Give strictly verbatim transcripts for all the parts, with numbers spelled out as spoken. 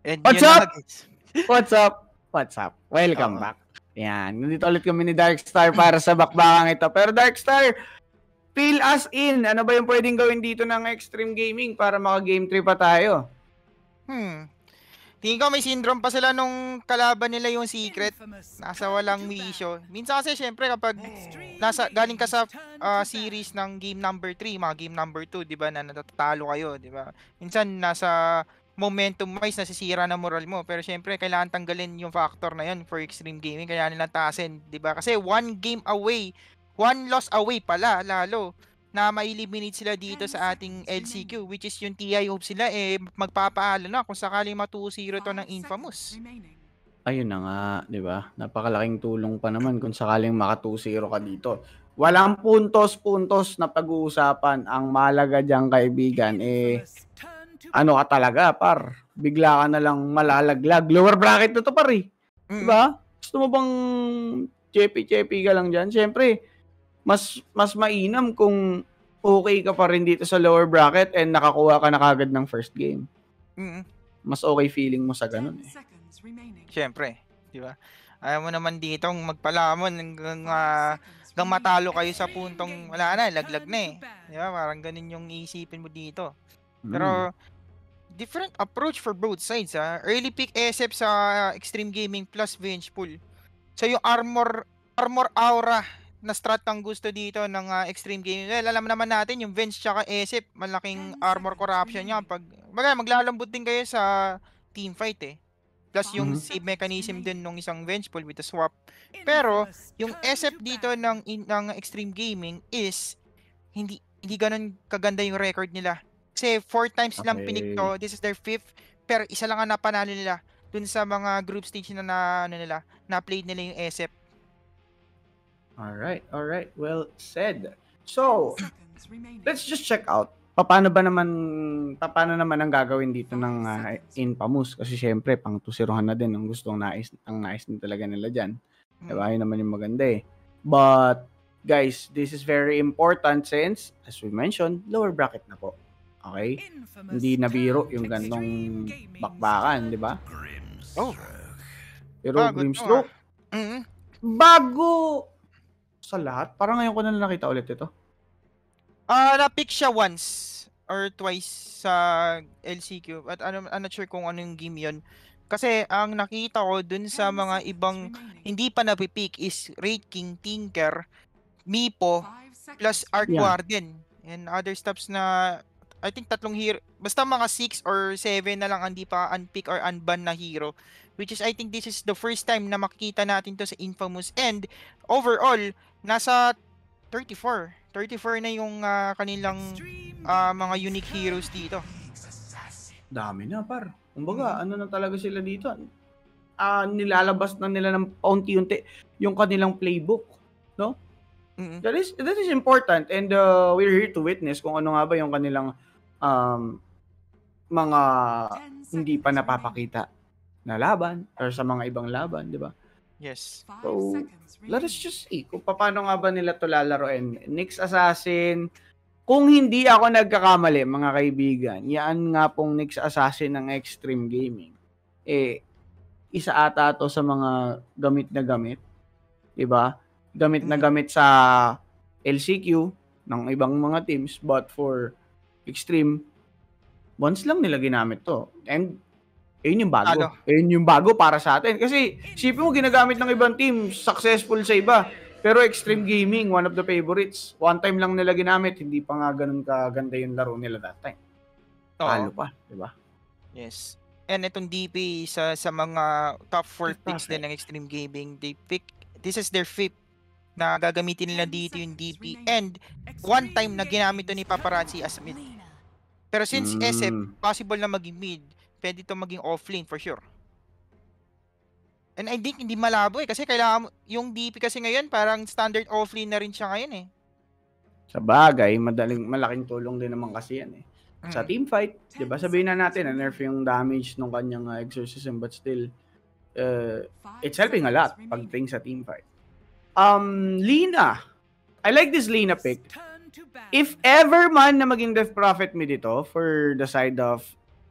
And What's yun up? na, guys. What's up? What's up? Welcome Oo. back. Yan, nandito ulit kami ni Darkstar para sa bakbakang ito. Pero Darkstar, fill us in. Ano ba yung pwedeng gawin dito ng Xtreme Gaming para maka-game three pa tayo? Hmm. Tingin ko may syndrome pa sila nung kalaban nila yung Secret. Nasa walang wisyo. Minsan kasi syempre kapag nasa, galing ka sa uh, series ng game number three, mga game number two, di ba, na natatalo kayo, di ba? Minsan nasa momentum wise nasisira na moral mo. Pero syempre kailangan tanggalin yung factor na yun for Xtreme Gaming. Kaya nila taasin, di ba? Kasi one game away, one loss away pala lalo na ma-eliminate sila dito sa ating L C Q, which is yung T I hope sila eh magpapaalo na kung sakaling ma two zero to ng Infamous. Ayun na nga, di ba? Napakalaking tulong pa naman kung sakaling maka two zero ka dito. Walang puntos-puntos na pag-uusapan. Ang mahalaga dyan, kaibigan, eh, ano ka talaga, par? Bigla ka na lang malalaglag. Lower bracket na to, par, eh. Mm. Di ba? Gusto mo bang chepi-chepi ka lang dyan? Siyempre, mas mas mainam kung okay ka pa rin dito sa lower bracket and nakakuha ka na kagad ng first game. Mm. Mas okay feeling mo sa ganun eh. Siyempre, di ba? Ayaw mo naman ditong magpalamon hanggang, uh, hanggang matalo kayo sa puntong wala na, laglag na eh. Di ba? Parang ganun yung iisipin mo dito. Pero, different approach for both sides ha. Early pick S F sa Xtreme Gaming plus Vengeful. So yung armor, armor aura na strat ang gusto dito ng uh, Xtreme Gaming. Well, alam naman natin yung Venge tsaka S F, malaking armor corruption niya. Pag, bagay, maglalambot din kayo sa teamfight eh. Plus yung mm-hmm. save mechanism din ng isang Vengeful with a swap. Pero, yung S F dito ng, in, ng Xtreme Gaming is hindi hindi ganun kaganda yung record nila. Kasi four times okay. lang pinik to. This is their fifth. Pero isa lang ang napanalo nila dun sa mga group stage na na, ano nila, na-played nila yung S F. Alright, alright. Well said. So, let's just check out. Paano ba naman, paano naman ang gagawin dito ng uh, Infamous? Kasi syempre, pang two zero na din ang gustong nais, ang nais din talaga nila dyan. Hmm. Diba? Yun naman yung maganda eh. But, guys, this is very important since, as we mentioned, lower bracket na po. Okay? Hindi na biro yung gantong bakbakan, di ba? Oh. Pero Bago Grimstroke, to, ah. mm-hmm. bago sa lahat. Parang ngayon ko na nakita ulit ito. Ah, uh, na-pick siya once or twice sa L C Q. At ano, I'm not sure kung anong game yun. Kasi ang nakita ko dun sa mga ibang hindi pa napipick is Raid King, Tinker, Mipo, plus Arc Guardian. Yeah. And other stuffs na I think tatlong hero. Basta mga six or seven na lang hindi pa unpick or unban na hero. Which is I think this is the first time na makikita natin to sa Infamous. And overall, nasa thirty-four. thirty-four na yung uh, kanilang uh, mga unique heroes dito. Dami na, par. Kumbaga, mm-hmm. ano na talaga sila dito. Uh, nilalabas na nila ng paunti-unti yung kanilang playbook. No? Mm-hmm. That is that is important. And uh, we're here to witness kung ano nga ba yung kanilang um, mga hindi pa napapakita na laban or sa mga ibang laban, di ba? Yes. So, let us just see kung paano nga ba nila ito lalaroin. Nyx Assassin, kung hindi ako nagkakamali, mga kaibigan, yan nga pong Nyx Assassin ng Xtreme Gaming. Eh, isa ata to sa mga gamit na gamit. Diba? Gamit na gamit sa L C Q ng ibang mga teams, but for Xtreme, once lang nila ginamit to. And ayun yung bago. Ano? Ayun yung bago para sa atin. Kasi, sipin mo, ginagamit ng ibang team, successful sa iba. Pero Xtreme Gaming, one of the favorites. One time lang nila ginamit, hindi pa nga ganun kaganda yung laro nila that time. Talo pa, di ba? Yes. And itong D P sa sa mga top four picks din ng Xtreme Gaming, they pick, this is their fifth na gagamitin nila dito yung D P. And one time na ginamit to ni Paparazzi as mid. Pero since mm. S F, possible na maging mid, pwede ito maging offlane for sure. And I think hindi malabo eh. Kasi kailangan, yung D P kasi ngayon, parang standard offlane na rin siya ngayon eh. Sa bagay, madaling, malaking tulong din naman kasi yan eh. Sa mm. teamfight, di ba sabihin na natin, na-nerf yung damage ng kanyang uh, exorcism, but still, uh, it's helping a lot pagdating sa teamfight. Um, Lina. I like this Lina pick. If ever man na maging Death Prophet mid ito for the side of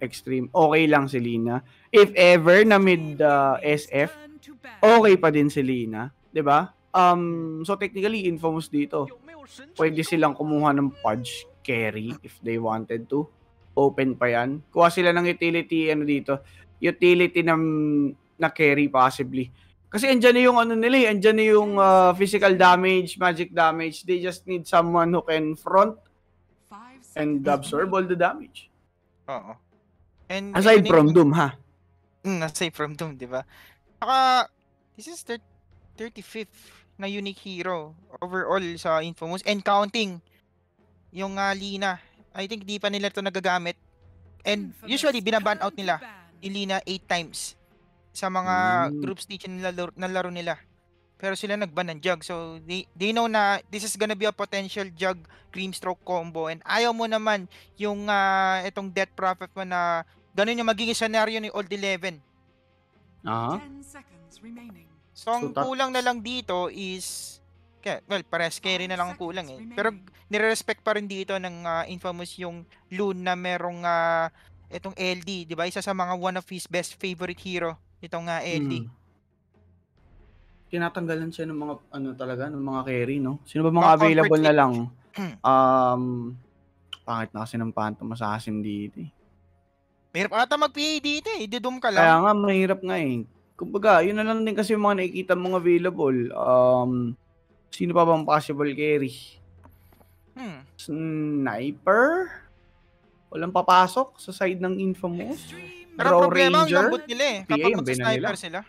Xtreme, okay lang si Lina. If ever na mid uh, S F, okay pa din si Lina, 'di ba? Um, so technically, Infamous dito, pwede silang kumuha ng Pudge carry if they wanted to. Open pa yan. Kuha sila ng utility, ano dito, utility na, na carry possibly. Kasi andyan na yung ano nila eh, andyan na yung uh, physical damage, magic damage. They just need someone who can front and absorb all the damage. Oo. And aside from Doom, ha? Mm, aside from Doom, di ba? Saka, this is the thirty-fifth na unique hero overall sa Infamous and counting yung uh, Lina. I think di pa nila ito nagagamit. And usually, binaban out nila yung Lina eight times sa mga mm. group stage na laro, na laro nila. Pero sila nagban ng Jug. So, they, they know na this is gonna be a potential Jug Creamstroke combo. And ayaw mo naman yung uh, itong Death Prophet mo na ganun yung magiging scenario ni Old Eleven. Uh-huh. So, ang so, kulang na lang dito is... Kaya, well, pares carry na lang ang kulang eh. Pero nire-respect pa rin dito ng uh, Infamous yung Loon na merong uh, itong L D. Diba? Isa sa mga one of his best favorite hero. Itong uh, L D. Hmm. Tinatanggalan siya ng mga ano talaga ng mga carry, no? Sino ba mga, mga available na lang? um pangit na kasi ng Phantom Assassin dito eh. Mahirap ata mag-P A dito eh. Didum ka lang. Kaya nga mahirap nga eh. Kumbaga, yun na lang din kasi yung mga nakikita mong available. Um sino pa bang possible carry? Hmm. Sniper? Walang papasok sa side ng Infamous. Pero ang problema ang lambot nila eh. Kapag magsa-sniper sila.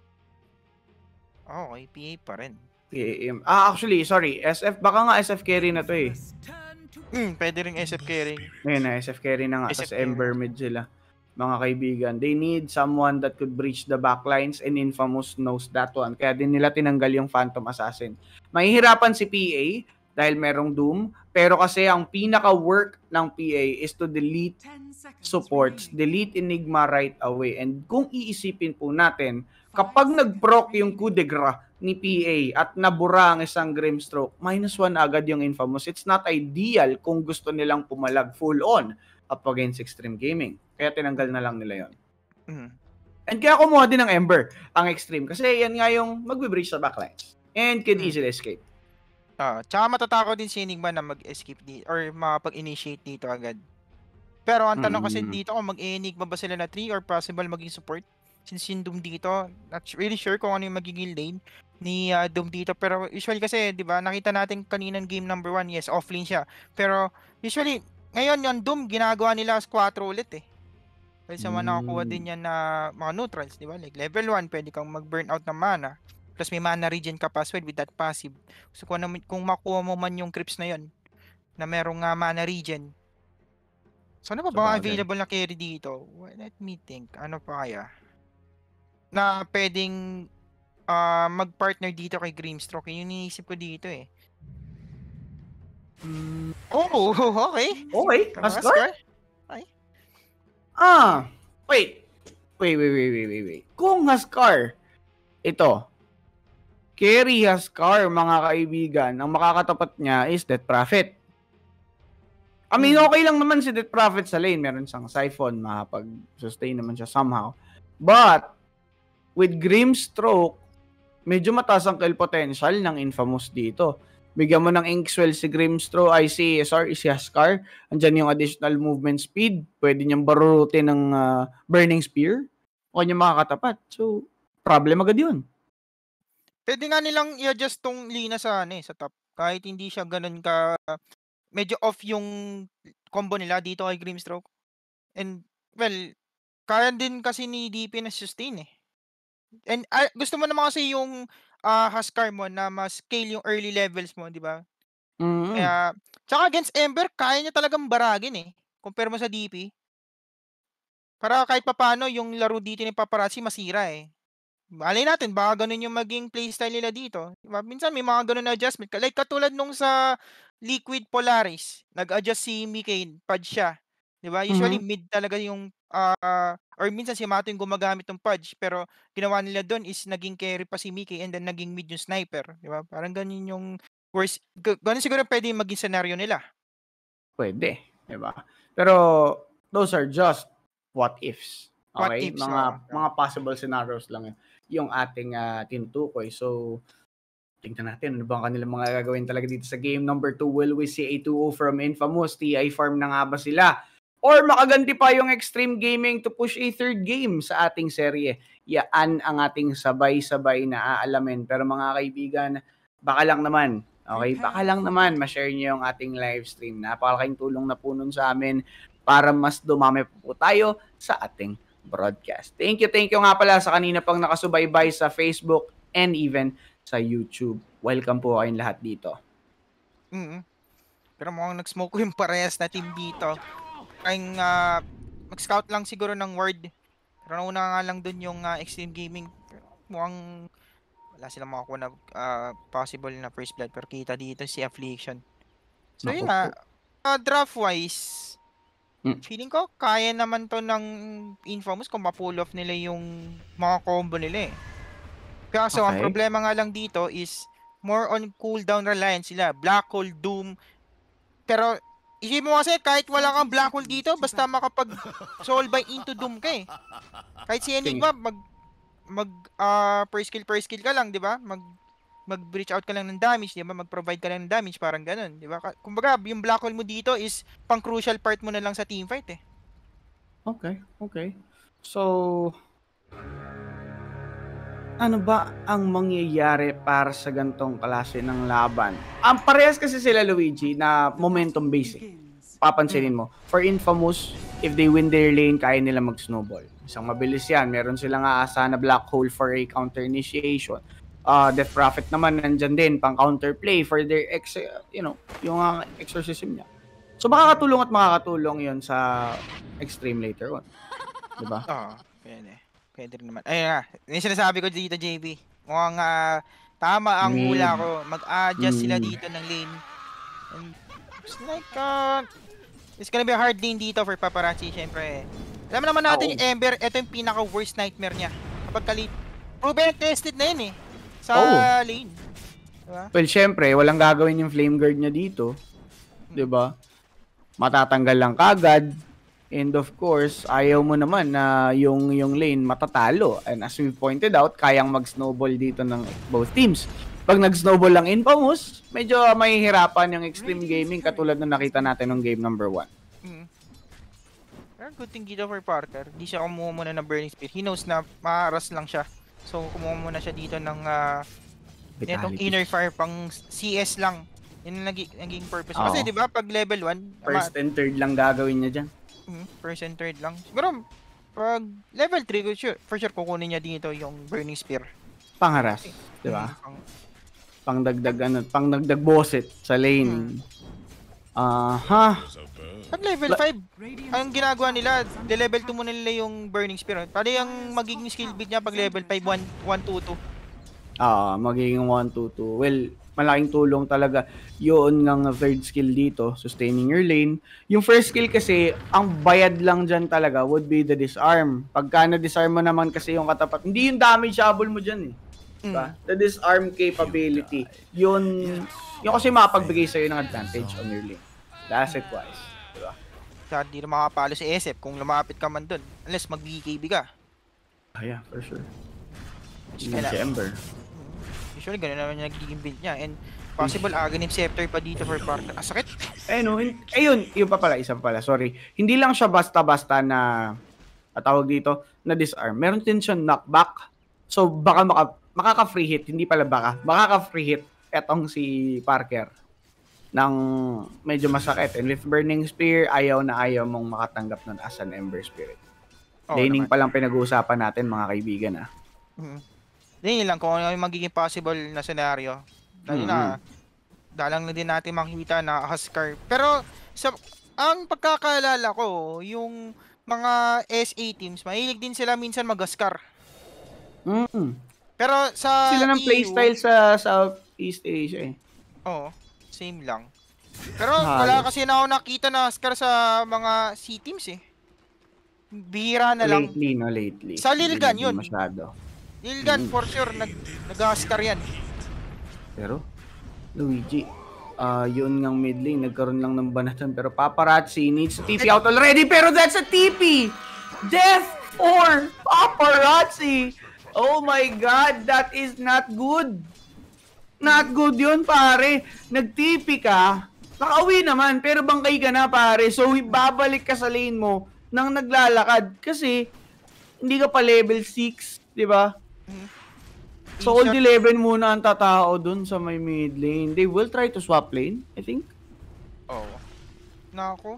Oh, okay, P A pa rin. P A. Ah, actually, sorry. S F, baka nga S F carry na to eh. Hmm, pwede rin S F carry. Ngayon na, S F carry na nga. Tapos Ember mid sila. Mga kaibigan. They need someone that could breach the backlines and Infamous knows that one. Kaya din nila tinanggal yung Phantom Assassin. Mahihirapan si P A dahil merong Doom. Pero kasi ang pinaka-work ng P A is to delete supports, delete Enigma right away. And kung iisipin po natin, kapag nag-proc yung coup de grace ni P A at nabura ang isang Grimstroke, minus one agad yung Infamous. It's not ideal kung gusto nilang pumalag full on up against Xtreme Gaming. Kaya tinanggal na lang nila yon. Mm. And kaya kumuha din ng Ember ang Xtreme. Kasi yan nga yung magbe-breach sa backlines. And can mm. easily escape. Ah, tsaka matatakot din si Enigma na mag-escape dito or makapag-initiate dito agad. Pero ang tanong mm. kasi dito kung mag-Enigma ba sila na three or possible maging support? Since yung Doom dito, not really sure kung ano yung magiging lane ni uh, Doom dito. Pero usually kasi, di ba, nakita natin kaninang game number one, yes, offlane siya. Pero usually, ngayon yung Doom, ginagawa nila as four ulit eh. Kasi sa mga nakakuha din yan na mga neutrals, di ba? Like level one, pwede kang mag-burn out ng mana. Plus may mana regen ka pa as well with that passive. So kung, kung makuha mo man yung creeps na yon na merong uh, mana regen. So ano pa ba available na carry dito? Well, let me think. Ano pa kaya? Na pwedeng uh, mag-partner dito kay Grimstroke. Yung iniisip ko dito eh. Mm. Oh, okay. Okay, Huskar? Ay. Ah, wait. Wait, wait, wait, wait, wait, wait. Kung Huskar, ito, carry Huskar, mga kaibigan, ang makakatapat niya is Death Prophet. I mean, okay lang naman si Death Prophet sa lane. Meron siyang Siphon, makapag-sustain naman siya somehow. But, with Grimstroke, medyo mataas ang kill potential ng Infamous dito. Bigyan mo ng Inkswell si Grimstroke, ay si, sorry, si Huskar. Andyan yung additional movement speed. Pwede niyang barurutin ng uh, Burning Spear. O kanya makakatapat. So, problem agad yun. Pwede nga nilang i-adjust tong Lina sa, ano, eh, sa top. Kahit hindi siya ganun ka, medyo off yung combo nila dito kay Grimstroke. And, well, kaya din kasi ni D P na sustain eh. And uh, gusto mo naman kasi yung uh, Huskar mo na mas scale yung early levels mo, di ba? Mm-hmm. Kaya, tsaka against Ember, kaya niya talagang baragin eh. Compare mo sa D P. Para kahit papano, yung laro dito ni Paparazzi masira eh. Malay natin, baka ganun yung maging playstyle nila dito. Diba? Minsan may mga ganun na adjustment. Like katulad nung sa Liquid Polaris, nag-adjust si Mikain, pad siya. Diba? Usually mm-hmm. mid talaga yung uh, or minsan si Mato yung gumagamit ng pudge, pero ginawa nila doon is naging carry pa si Mickey and then naging mid yung sniper. Diba? Parang ganun yung worst. Ganun siguro pwede maging scenario nila. Pwede. Diba? Pero those are just what ifs. What Okay? ifs, Mga oh. mga possible scenarios lang yun, yung ating uh, tinutukoy. So, tingnan natin ano ba ang kanilang mga gagawin talaga dito sa game number two. Will we see a two oh from Infamous? T I farm na nga ba sila? Or makaganti pa yung Xtreme Gaming to push a third game sa ating serye? Yaan ang ating sabay-sabay na aalamin. Pero mga kaibigan, baka lang naman, okay? Baka lang naman ma-share nyo yung ating live stream. Napakalaking tulong na po nun sa amin para mas dumami po tayo sa ating broadcast. Thank you, thank you nga pala sa kanina pang nakasubaybay sa Facebook and even sa YouTube. Welcome po kayong lahat dito. Mm-hmm. Pero mukhang nag-smoke ko yung parehas na team dito. Kayang uh, mag-scout lang siguro ng word. Pero nauna nga lang dun yung uh, Xtreme Gaming. Mukhang wala silang makakuha na uh, possible na first blood. Pero kita dito si Affliction. So Naku yun na. Uh, draft-wise, hmm. feeling ko kaya naman to ng Infamous kung ma-pull off nila yung mga combo nila eh. Kaso Okay. ang problema nga lang dito is more on cooldown reliance sila. Black Hole, Doom. Pero isipin mo kasi kahit wala kang Black Hole dito, basta makapag-solve by into Doom ka eh. Kahit si Enigma, mag mag uh, per skill per skill ka lang, di ba? Mag mag-breach out ka lang ng damage, di ba? Mag-provide ka lang ng damage, parang ganun, di ba? Kumbaga, yung Black Hole mo dito is pang crucial part mo na lang sa teamfight eh. Okay, okay. So, ano ba ang mangyayari para sa gantong klase ng laban? Ang parehas kasi sila, Luigi, na momentum basic. Papansinin mo. For Infamous, if they win their lane, kaya nila mag-snowball. Isang mabilis yan. Meron silang aasahan na Black Hole for a counter initiation. Uh, Death Prophet naman nandyan din, pang counterplay for their ex, you know, yung uh, exorcism niya. So makakatulong at makakatulong yon sa Xtreme later on. Diba? Oo, oh, pwede. Pwede rin naman. Ayun nga, yung sinasabi ko dito, J B. Mukhang uh, tama ang Mid. hula ko. Mag-adjust Mm. sila dito ng lane. And it's like, uh, it's gonna be a hard lane dito for Paparazzi, syempre. Alam naman natin Oh. yung Ember, ito yung pinaka-worst nightmare niya. Kapag kalit, proven and tested na yun eh. Sa Oh. lane. Diba? Well, syempre, walang gagawin yung flame guard niya dito. Diba? Matatanggal lang kagad. And of course, ayaw mo naman na yung yung lane matatalo. And as we pointed out, kayang mag-snowball dito ng both teams. Pag nag-snowball lang Infamous, medyo may hirapan yung Xtreme Gaming katulad na nakita natin ng game number one. Mm. Pero good thing dito for Parker. Di siya kumuha muna ng Burning Spear. He knows na maaras lang siya. So kumuha muna siya dito ng uh, netong inner fire pang C S lang. Yun ang naging, naging purpose. Kasi Oo. di ba pag level one, First and third lang gagawin niya dyan. Mm, first and third lang. Siguro pag level three, for sure, for sure kukunin niya dito yung Burning Spear. Pangharas, di ba? Mm, pang, Pangdagdag ano, pangdagdag bosset sa lane. Aha. Pag level five, ang ginagawa nila, de level two muna nila yung Burning Spear. Paano yung magiging skill build niya pag level five, one two two? Ah, magiging one two two. Well, malaking tulong talaga yun ng third skill dito, sustaining your lane. Yung first skill kasi, ang bayad lang dyan talaga would be the disarm. Pagka na-disarm mo naman kasi yung katapat, hindi yung damageable mo dyan eh. Diba? Mm. The disarm capability, yun, yun kasi makapagbigay sa'yo ng advantage on your lane. Asset wise. Diba? Kaya di na makapalo si S F kung lumapit ka man dun. Unless mag-B K B ka. Ah, yeah, for sure. Which Yung si Ember. Usually, gano'n naman yung nagiging build niya. And possible, Aghanim Scepter pa dito for Parker. Ah, sakit! Eh no, hin- ayun, yun pa pala, isang pala, sorry. Hindi lang siya basta-basta na, atawag dito, na disarm. Meron din siya knockback. So, baka maka, makaka-free hit, hindi pala baka, makaka-free hit etong si Parker ng medyo masakit. And with Burning Spear, ayaw na ayaw mong makatanggap nun as an Ember Spirit. Oo Laning naman. pa lang pinag-uusapan natin, mga kaibigan, ah. Mm-hmm. Yun lang, kung ano yung magiging possible na scenario. Dahil na, dalang na din natin makikita na Huskar. Pero, sa, ang pagkakaalala ko, yung mga S A teams, mahilig din sila minsan mag-Huskar. Mm. Pero sa Sila ng E U, playstyle sa Southeast Asia, eh. Oo, same lang. Pero Halos. wala kasi na ako nakita na Huskar sa mga C teams eh. Bihira na lang. Lately, no, lately. Sa Lilgan Hindi yun. masyado. Lilgan, Mm. for sure, nag, nag-Huskar yan. Pero, Luigi, uh, yun ngang mid lane, nagkaroon lang ng banatan. Pero Paparazzi needs to T P out already, pero that's a T P! Death for paparazzi! Oh my God, that is not good. Not good yun, pare. Nag-T P ka, nakauwi naman, pero bangkay ka na, pare. So, babalik ka sa lane mo nang naglalakad. Kasi, hindi ka pa level six, di ba? Mm-hmm. So, old eleven muna ang tatao dun sa may mid lane. They will try to swap lane, I think. Oo. Oh. Nako.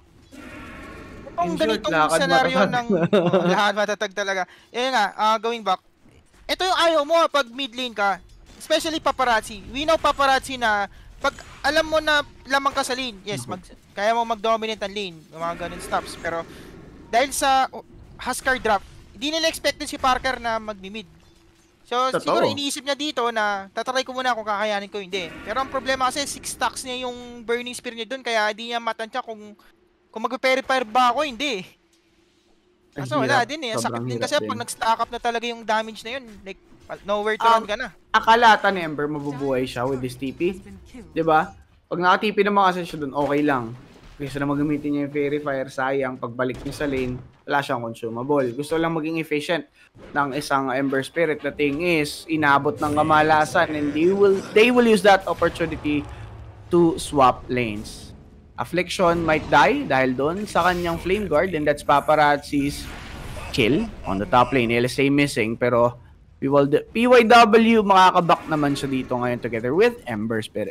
Ang ganitong senaryo ng oh, lahat matatag talaga. Eh nga, uh, going back, ito yung ayaw mo pag mid lane ka, especially paparazzi. We know paparazzi na pag alam mo na lamang ka sa lane, yes, mag, kaya mo mag-dominate ang lane, yung mga ganun stops. Pero dahil sa uh, Huskar drop, hindi nila expected si Parker na mag-mid. So, Totoo. Siguro iniisip niya dito na tatry ko muna kung kakayanin ko, hindi. Pero ang problema kasi six stacks niya yung burning spear niya doon, kaya hindi niya matansya kung kung mag-purify ba ako, hindi. Kaso wala din eh. Sakit din kasi din. Pag nag-stack up na talaga yung damage na yun, like nowhere to um, run ka na. Akalata ni Ember, mabubuhay siya with this T P. Diba? Pag naka-T P naman kasi siya doon, okay lang. Kasi na magamitin niya yung Qualifier, sayang. Pagbalik niya sa lane, wala siyang consumable. Gusto lang maging efficient ng isang Ember Spirit. The thing is, inabot ng kamalasan and they will, they will use that opportunity to swap lanes. Affliction might die dahil doon sa kanyang Flame Guard, and that's Paparazzi's kill on the top lane. L S A missing, pero P Y W makakaback naman siya dito ngayon together with Ember Spirit.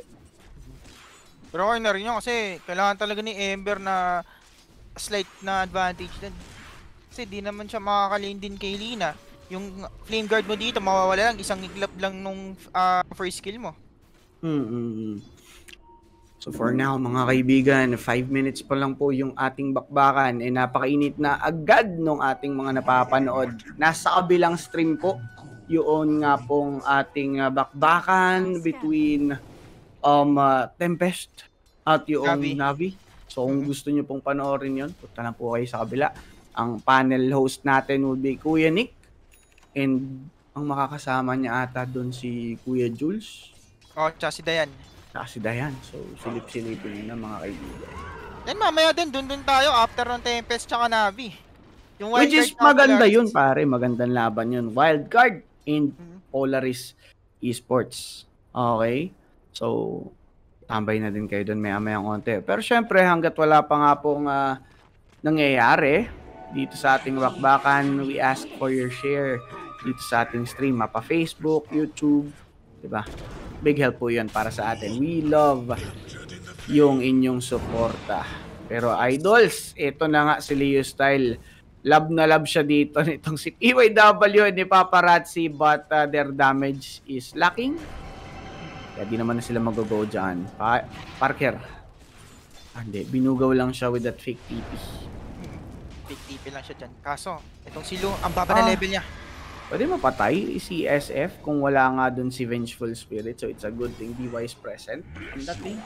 Pero okay na rin yun kasi kailangan talaga ni Ember na slight na advantage din. Kasi di naman siya makakalane din kay Lina. Yung Flame Guard mo dito, mawawala lang. Isang iglap lang nung uh, first kill mo. Mm-hmm. So for now, mga kaibigan, five minutes pa lang po yung ating bakbakan. Eh, napakainit na agad nung ating mga napapanood. Nasa kabilang stream po, yun nga pong ating uh, bakbakan between um, uh, Tempest at yung Navi. Navi. So kung mm-hmm. gusto nyo pong panoorin yun, punta na po kayo sa kabila. Ang panel host natin will be KuyaNic. And ang makakasama niya ata doon si Kuya Jules. Oh, tsaka si Dayan. Tsaka si Dayan. So, silip-silipin na mga kaibigan. Then mamaya din, dun dun tayo after ng Tempest tsaka Navi. Yung Which is maganda yun, pare. Magandang laban yun. Wildcard in mm-hmm. Polaris Esports. Okay? So, tambay na din kayo dun maya-maya konti. Pero syempre, hanggat wala pa nga pong uh, nangyayari dito sa ating bakbakan, we ask for your share dito sa ating stream. Mapa Facebook, YouTube, diba? Big help po yun para sa atin. We love yung inyong suporta. Pero idols, ito na nga si Leo Style. Love na love siya dito nitong si P Y W ni Paparazzi, but uh, their damage is lacking. Kaya di naman na sila mag-go dyan. Pa Parker. Ah, hindi, binugaw lang siya with that fake T P. Fake T P lang siya dyan. Kaso, itong si Lu, ang baba na ah. level niya. Pwede mapatay si S F kung wala nga dun si Vengeful Spirit. So it's a good thing D Y is present on that thing.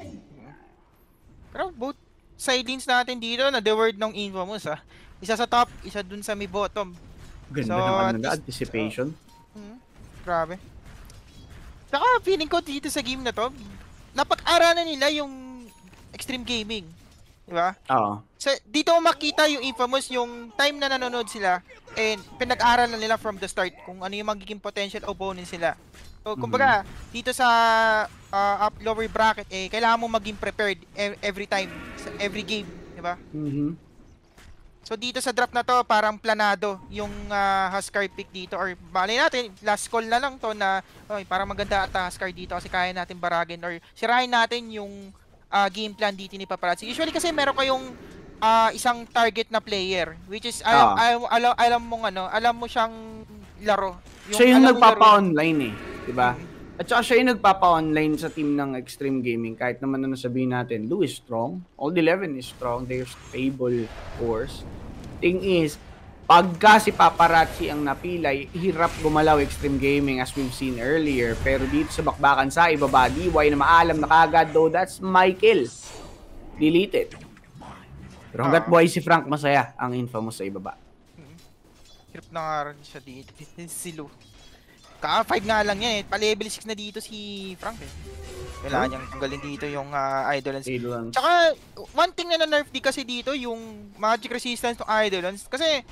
Pero both side lanes natin dito na the word ng Infamous ha. Isa sa top, isa dun sa may bottom. Ganda so, naman ng anticipation. Uh, hmm, grabe. Saka feeling ko dito sa game na to, napag-aralan nila yung Xtreme Gaming. Diba? Oo. So, dito mo makita yung Infamous, yung time na nanonood sila, and pinag-aralan nila from the start kung ano yung magiging potential opponent sila. So, kumbaga, mm-hmm. dito sa uh, up lower bracket, eh, kailangan mo maging prepared every time, sa every game, diba? Mm-hmm. So, dito sa draft na to, parang planado yung uh, Huskar pick dito, or bali natin, last call na lang to na, oy, parang maganda ata Huskar dito kasi kaya natin baragin, or sirahin natin yung uh, game plan dito ni Paparazzi. Usually kasi meron kayong uh, isang target na player, which is, alam, ah. alam, alam, alam mong ano, alam mo siyang laro. Yung, siya yung nagpapa-online eh, diba? Mm-hmm. At saka siya yung nagpapa-online sa team ng Xtreme Gaming. Kahit naman na nasabihin natin, Lou is strong. Old eleven is strong. They're stable force. Thing is, pagka si Paparazzi ang napilay, hirap gumalaw Xtreme Gaming as we've seen earlier. Pero dito sa bakbakan sa ibaba, D Y na maalam na kagad, though that's my kill. Deleted. Pero hanggat buhay si Frank, masaya ang Infamous sa ibaba. Hirap na nga rin siya dito. Si Lou. Ka five nga lang yan eh. Pa-level six na dito si Frank eh. Kailangan niyang tanggalin dito yung uh, Idolance. Idolance. Tsaka, one thing na na-nerf di kasi dito, yung magic resistance ng Idolance. Kasi,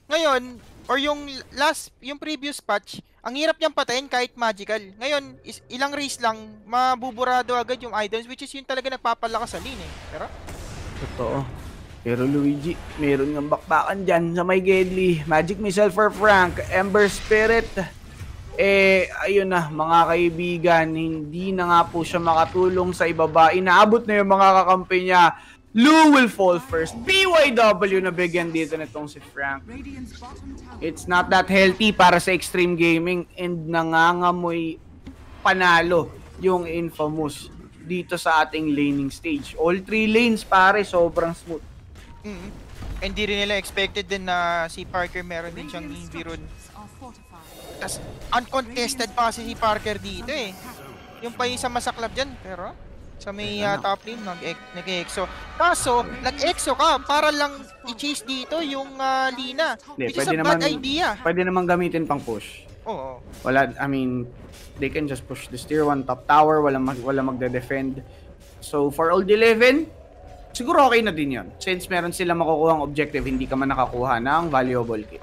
Ngayon, or yung last, yung previous patch, ang hirap niyang patayin kahit magical. Ngayon, is, ilang race lang, mabuburado agad yung items, which is yun talaga nagpapalakas sa lane eh. Pero? Totoo. Pero Luigi, meron ng bakbakan dyan sa may Gedli. Magic Missile for Frank, Ember Spirit. Eh, ayun na, mga kaibigan, hindi na nga po siya makatulong sa ibaba. Inaabot na yung mga kakampi niya. Lou will fall first. B Y W na bigyan dito nitong si Frank. It's not that healthy para sa Xtreme Gaming and nangangamoy panalo yung Infamous dito sa ating laning stage. All three lanes pare, sobrang smooth. Mm-hmm. Hindi rin nila expected din na si Parker meron din siyang Inviron. Tas uncontested pa kasi si Parker dito eh. Yung pa isa masaklap dyan, pero sa may uh, top lane nag-exo. Kaso, nag-exo ka para lang i-chase dito yung uh, Lina. Hindi, which is a bad idea. Pwede naman gamitin pang push. Oo. Wala, I mean, they can just push this tier one top tower, wala, mag, wala magde-defend. So, for Old Eleven, siguro okay na din yun. Since meron sila makukuha ang objective, hindi ka man nakakuha ng valuable kit.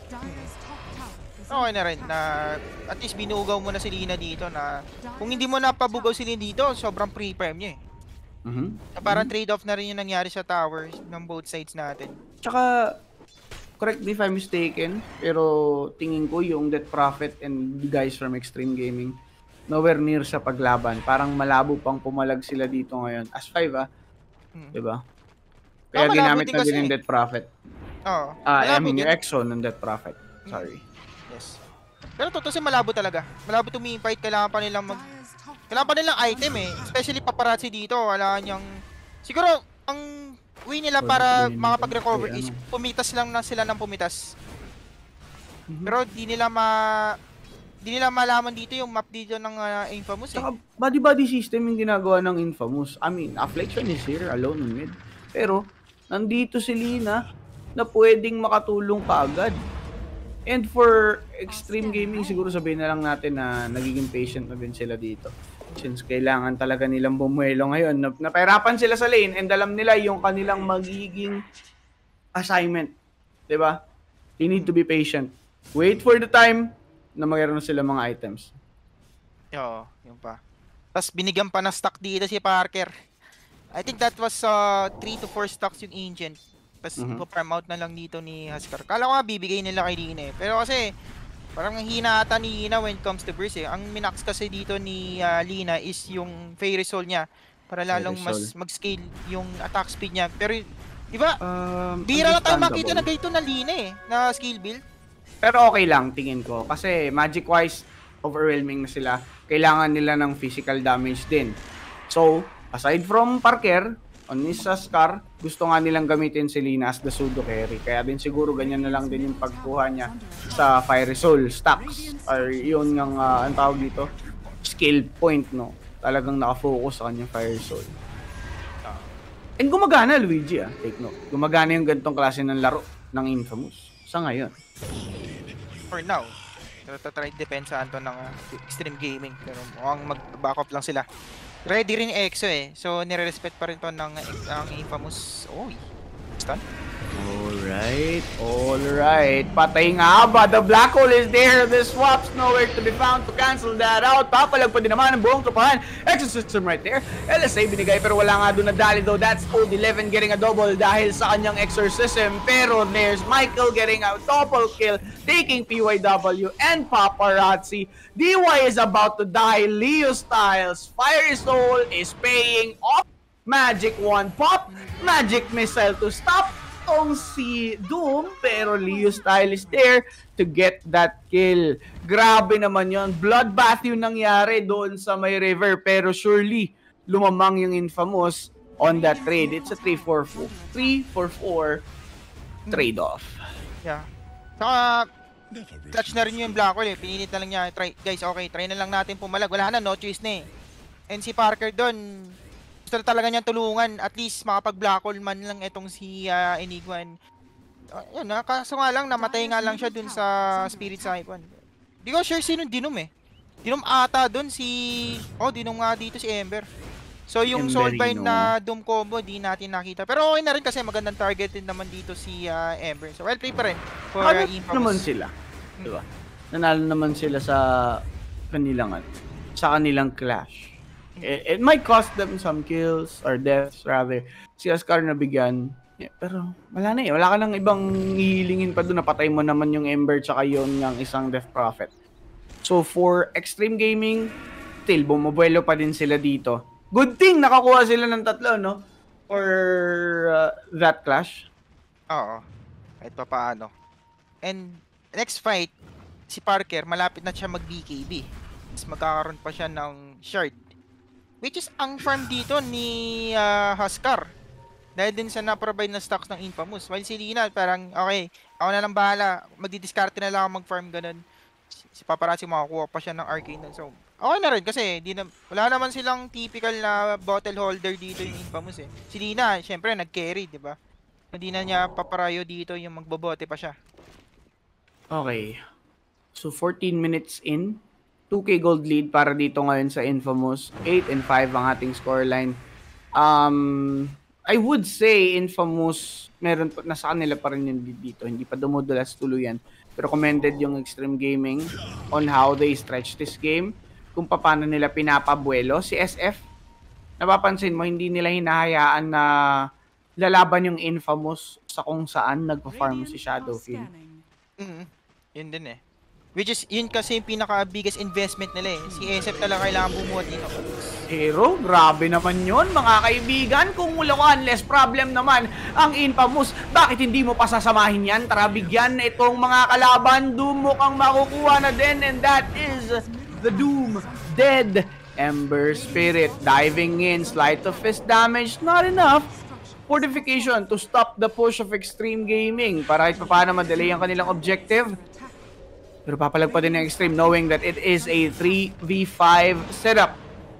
Okay na rin na at least binugaw mo na si Lina dito na kung hindi mo napabugaw si Lina dito, sobrang pre-prime niya eh. Mm-hmm. Na parang mm-hmm. trade-off na rin yung nangyari sa towers ng both sides natin. Tsaka, correct me if I'm mistaken, pero tingin ko yung Death Prophet and the guys from Xtreme Gaming, nowhere near sa paglaban. Parang malabo pang pumalag sila dito ngayon. As five ah, hmm. diba? Kaya oh, ginamit na din yung Death Prophet. Oo. Oh, uh, I mean yung Exo ng Death Prophet. Sorry. Hmm. Yes. Pero totoo kasi malabo talaga. Malabo umi-fight, kailangan pa nilang mag... Kailangan pa nilang item eh. Especially paparazzi dito, wala niyang... Siguro, ang way nila para makapag-recover is pumitas lang na sila ng pumitas. Pero di nila ma... Di nila malaman dito yung map dito ng uh, Infamous eh. Saka body-body system yung ginagawa ng Infamous. I mean, Affliction is here, alone in mid. Pero, nandito si Lina na pwedeng makatulong kaagad. And for Xtreme Gaming, siguro sabihin na lang natin na nagiging patient na din sila dito. Since kailangan talaga nilang bumuelo ngayon. Napahirapan sila sa lane and alam nila yung kanilang magiging assignment. Diba? They need to be patient. Wait for the time na mayroon sila mga items. Oo, yun pa. Tapos binigyan pa na stock dito si Parker. I think that was uh, three to four stocks yung Ancient. Tapos mm-hmm. ipo-farm out na lang dito ni Huskar. Kala ko nga bibigay nila kay Lina eh. Pero kasi parang hina ata ni Lina when it comes to burst eh. Ang minax kasi dito ni uh, Lina is yung Fairy Soul niya. Para lalong mas mag-scale yung attack speed niya. Pero di ba, um, bira lang tayo makita na ganito na Lina eh. Na skill build. Pero okay lang tingin ko. Kasi magic-wise, overwhelming na sila. Kailangan nila ng physical damage din. So, aside from Parker, on his Huskar, gusto nga nilang gamitin si Lina as the pseudo carry. Kaya din siguro ganyan na lang din yung pagkuha niya sa Fiery Soul stacks. Or yun ng, uh, ang tawag dito, skill point, no? Talagang nakafocus sa kanyang Fiery Soul. And gumagana, Luigi, ah. Take note. Gumagana yung ganitong klase ng laro ng Infamous. Sa ngayon. For now. Pero tatry depensahan to ng uh, Xtreme Gaming. Pero mukhang mag-back up lang sila. Ready rin Exo eh. So, nire-respect pa rin to ng ang Infamous. Oy. Stun? Alright. Alright. Patay nga ba? The black hole is there. The swap's nowhere to be found to cancel that out. Papalag pa din naman ang buong tropahan. Exo system right there. L S A binigay pero wala nga doon nadali though. That's Old Eleven getting a double dahil sa kanyang exorcism. Pero there's Michael getting a double kill. Taking P Y W and Paparazzi. D Y is about to die. Leo Styles. Fiery Soul is paying off. Magic One pop. Magic Missile to stop tong si Doom. Pero Leo Styles is there to get that kill. Grabe naman yon. Bloodbath yung nangyari doon sa may river. Pero surely, lumamang yung Infamous on that trade. It's a three four four trade-off. Yeah. Saka, clutch na rin yung Black Hole eh. Pinilit na lang niya. Try, guys, okay, try na lang natin pumalag. Wala na, no choice na eh. And si Parker doon, gusto talaga niyang tulungan. At least makapag-Black Hole man lang itong si uh, Enigma. Uh, yun na, kaso nga lang, namatay nga lang siya dun sa Spirit Cyclone. Di ko sure sino Dinom eh. Dinom ata dun si... Oh, Dinom nga dito si Ember. So yung Soulbind Emberino. na Doom combo, di natin nakita. Pero okay na rin kasi magandang target din naman dito si uh, Ember. So well play pa rin for uh, Ano naman sila? Hmm. Diba? Nanalo naman sila sa kanilang sa kanilang clash. It, it might cost them some kills or deaths rather. Si Ascar nabigyan. Yeah, pero wala na eh. Wala ka nang ibang hihilingin pa doon. Napatay mo naman yung Ember tsaka yun yung isang Death Prophet. So for Xtreme Gaming, still bumubuelo pa din sila dito. Good thing nakakuha sila ng tatlo, no? For uh, that clash. Oo. Kahit pa paano. And next fight, si Parker, malapit na siya mag-B K B. Tapos magkakaroon pa siya ng shard. Which is ang farm dito ni uh, Huskar. Dahil din sa na-provide na stocks ng Infamous. While si Lina, parang, okay, ako na lang bahala. Magdi-discard na lang ako mag-farm ganun. Si Paparazzi makakuha pa siya ng Arcane. So, okay na rin kasi di na, wala naman silang typical na bottle holder dito yung Infamous eh. Si Lina, syempre, nag-carry, di ba? Hindi na niya paparayo dito yung magbobote pa siya. Okay. So, fourteen minutes in. two K gold lead para dito ngayon sa Infamous. eight and five ang ating scoreline. Um, I would say Infamous, meron pa, nasa kanila pa rin yung lead dito. Hindi pa dumudulas tuluyan. Pero commended yung Xtreme Gaming on how they stretch this game. Kung paano nila pinapabuelo. Si S F, napapansin mo, hindi nila hinahayaan na lalaban yung Infamous sa kung saan nagpa-farm si Shadowfield. Mm-hmm. Yun din eh. Which is, yun kasi yung pinaka-biggest investment nila eh. Si S F talaga kailangan bumuhat dito. Pero, grabe naman yun mga kaibigan. Kung mulawan, less problem naman ang Infamous. Bakit hindi mo pa sasamahin yan? Tara, bigyan itong mga kalaban. Doom mo kang makukuha na din. And that is the Doom Dead Ember Spirit. Diving in, sleight of fist damage. Not enough. Fortification to stop the push of Xtreme Gaming. Para kahit paano madelay ang kanilang objective. Pero papalag pa din ng Xtreme knowing that it is a three v five setup.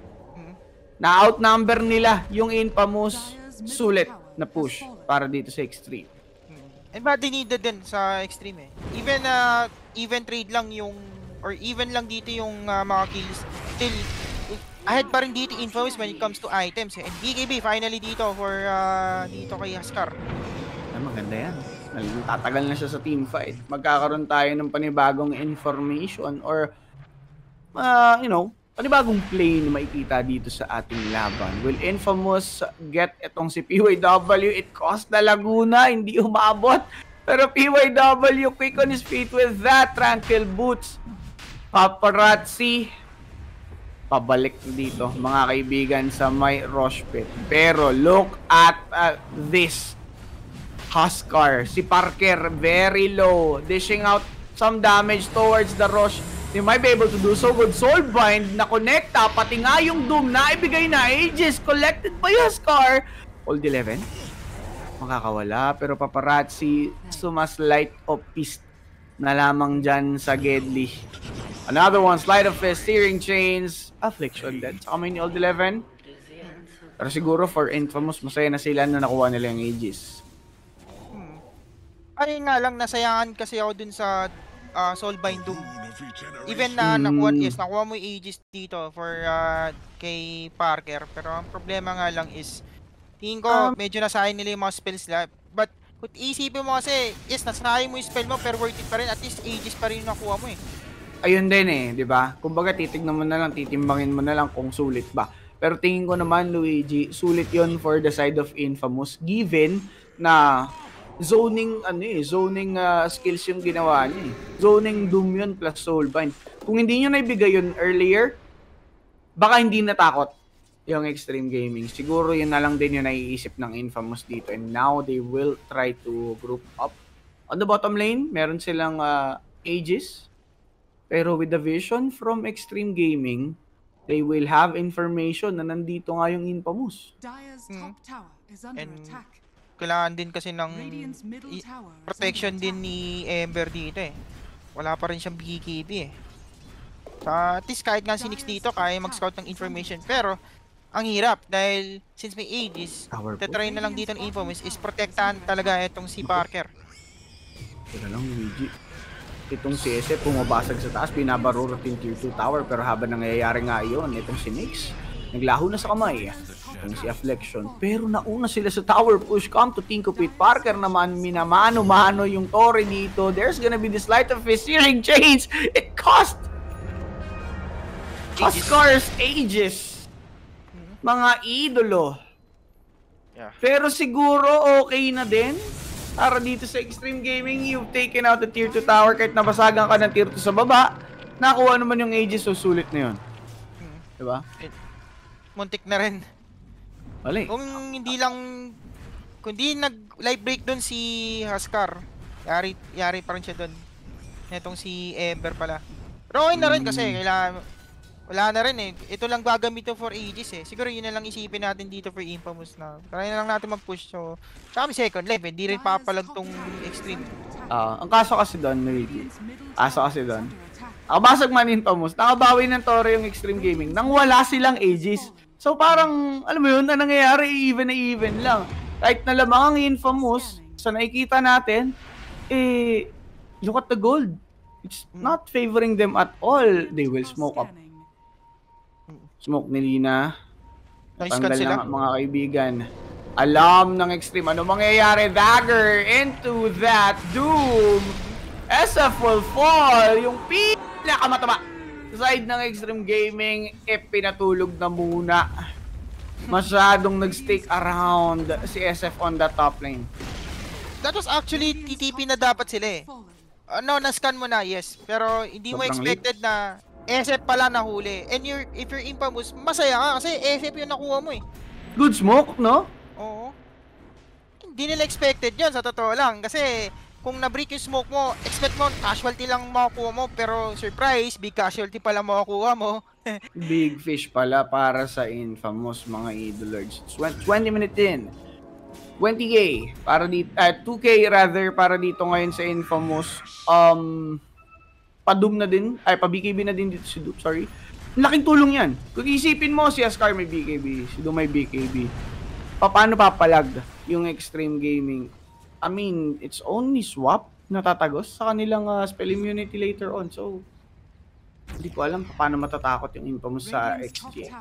Na outnumber nila yung Infamous, sulit na push para dito sa Xtreme. And bad needed din sa Xtreme eh. Even uh, even trade lang yung or even lang dito yung uh, mga kills. Still ahead pa rin dito Infamous when it comes to items eh. And B K B finally dito for uh, dito kay Huskar. Ah, maganda yan. Tatagal na siya sa team fight. Magkakaroon tayo ng panibagong information or uh, you know, panibagong play na makikita dito sa ating laban. Will Infamous get itong si P Y W? It cost na Laguna, hindi umabot. Pero P Y W quick on his feet with that. Tranquil Boots. Paparazzi. Pabalik dito, mga kaibigan, sa may Rush Pit. Pero look at uh, this. Huskar, si Parker, very low. Dishing out some damage towards the Rush. They might be able to do so. Good Soulbind na connecta, pati nga yung Doom na ibigay na Aegis collected by Huskar. Hold eleven. Makakawala, pero Paparazzi sumaslight of fist na lamang dyan sa Gedli. Another one, slide of fist, steering chains, affliction dead. Saka may ni Old eleven. Pero siguro for Infamous, masaya na sila na nakuha nila yung Aegis. Ay nga lang, nasayangan kasi ako dun sa uh, Soulbind Doom. Even na uh, nakuha, yes, nakuha mo yung Aegis dito for uh, kay Parker. Pero ang problema nga lang is, tingin ko, um, medyo nasayang nila yung mga spells nila. But, kung isipin mo kasi, yes, nasayang mo yung spell mo, pero worth it pa rin. At least Aegis pa rin yung nakuha mo eh. Ayun din eh, di ba? Kumbaga, titignan mo na lang, titimbangin mo na lang kung sulit ba. Pero tingin ko naman, Luigi, sulit yon for the side of Infamous. Given na zoning ano eh, zoning uh, skills yung ginawa niya eh. Zoning Doom yun plus Soulbind. Kung hindi niyo naibigay yun earlier, baka hindi natakot yung Xtreme Gaming. Siguro yun na lang din yung naiisip ng Infamous dito. And now they will try to group up. On the bottom lane, meron silang uh, Aegis. Pero with the vision from Xtreme Gaming, they will have information na nandito nga yung Infamous. Hmm. And kailangan din kasi ng protection din ni Ember dito eh. Wala pa rin siyang B K B eh. So, at least kahit nga si Nix dito, kaya mag-scout ng information. Pero, ang hirap dahil since may Aegis, tatry na lang dito ng Infamous is protektahan talaga itong si Parker. Teka lang, Luigi. Itong si S F pumabasag sa taas, binabarurot yung tier two tower. Pero habang nangyayari nga yun, itong si Nix, Naglaho na sa kamay yung si Affliction. Pero nauna sila sa tower push. Come to think of it, Parker naman minamano-mano yung Torre dito. There's gonna be this light of a searing change. It cost Huskars ages. Mga idolo. Yeah. Pero siguro okay na din. Para dito sa Xtreme Gaming, you've taken out the tier two tower kahit nabasagan ka ng tier two sa baba. Nakuha naman yung ages, so sulit na yun. Hmm. Diba? Muntik na rin. Mali. Kung hindi lang, kung di nag-live break doon si Huskar, yari, yari pa rin siya doon. Netong si Ember pala. Pero okay na rin kasi, kailangan, wala na rin eh. Ito lang gagamitin for ages eh. Siguro yun na lang isipin natin dito for Infamous na. Kaya na lang natin mag-push. So, tsaka may second life, hindi rin papalag tong Xtreme. Uh, ang kaso kasi doon, Ricky. Kaso kasi doon. Nakabasag man Infamous, nakabawi ng Torre yung Xtreme Gaming nang wala silang ages. So parang, alam mo yun, na nangyayari, even na even lang. Kahit na lamang ang Infamous, sa nakikita natin, eh, look at the gold. It's not favoring them at all. They will smoke up. Smoke ni Lina. Nice Tanggal cut sila. na mga kaibigan. Alam ng Xtreme, ano mangyayari? Dagger into that Doom. S F will fall. Yung pinakamataba side ng Xtreme Gaming, eh, pinatulog na muna. Masyadong nag-stick around si S F on the top lane. That was actually T T P na dapat sila eh. Ano, na-scan mo na, yes. Pero hindi mo Sobrang expected na S F pala nahuli. And you're, if you're Infamous, masaya ka kasi S F yung nakuha mo eh. Good smoke, no? Oo. Hindi nila expected yun, sa totoo lang. Kasi kung na-break yung smoke mo, expect mo, casualty lang makukuha mo. Pero surprise, big casualty pala makukuha mo. Big fish pala para sa Infamous, mga idolords. twenty minutes in. twenty K para dito, uh, two K rather para dito ngayon sa Infamous. Um, pa-Doom na din, ay pa-B K B na din dito si Doom, sorry. Laking tulong yan. Kung isipin mo, si Huskar may B K B, si Doom may B K B. Paano papalag yung Xtreme Gaming? I mean, it's only swap na tatagos sa kanilang uh, spell immunity later on. So, hindi ko alam paano matatakot yung Infamous sa X G.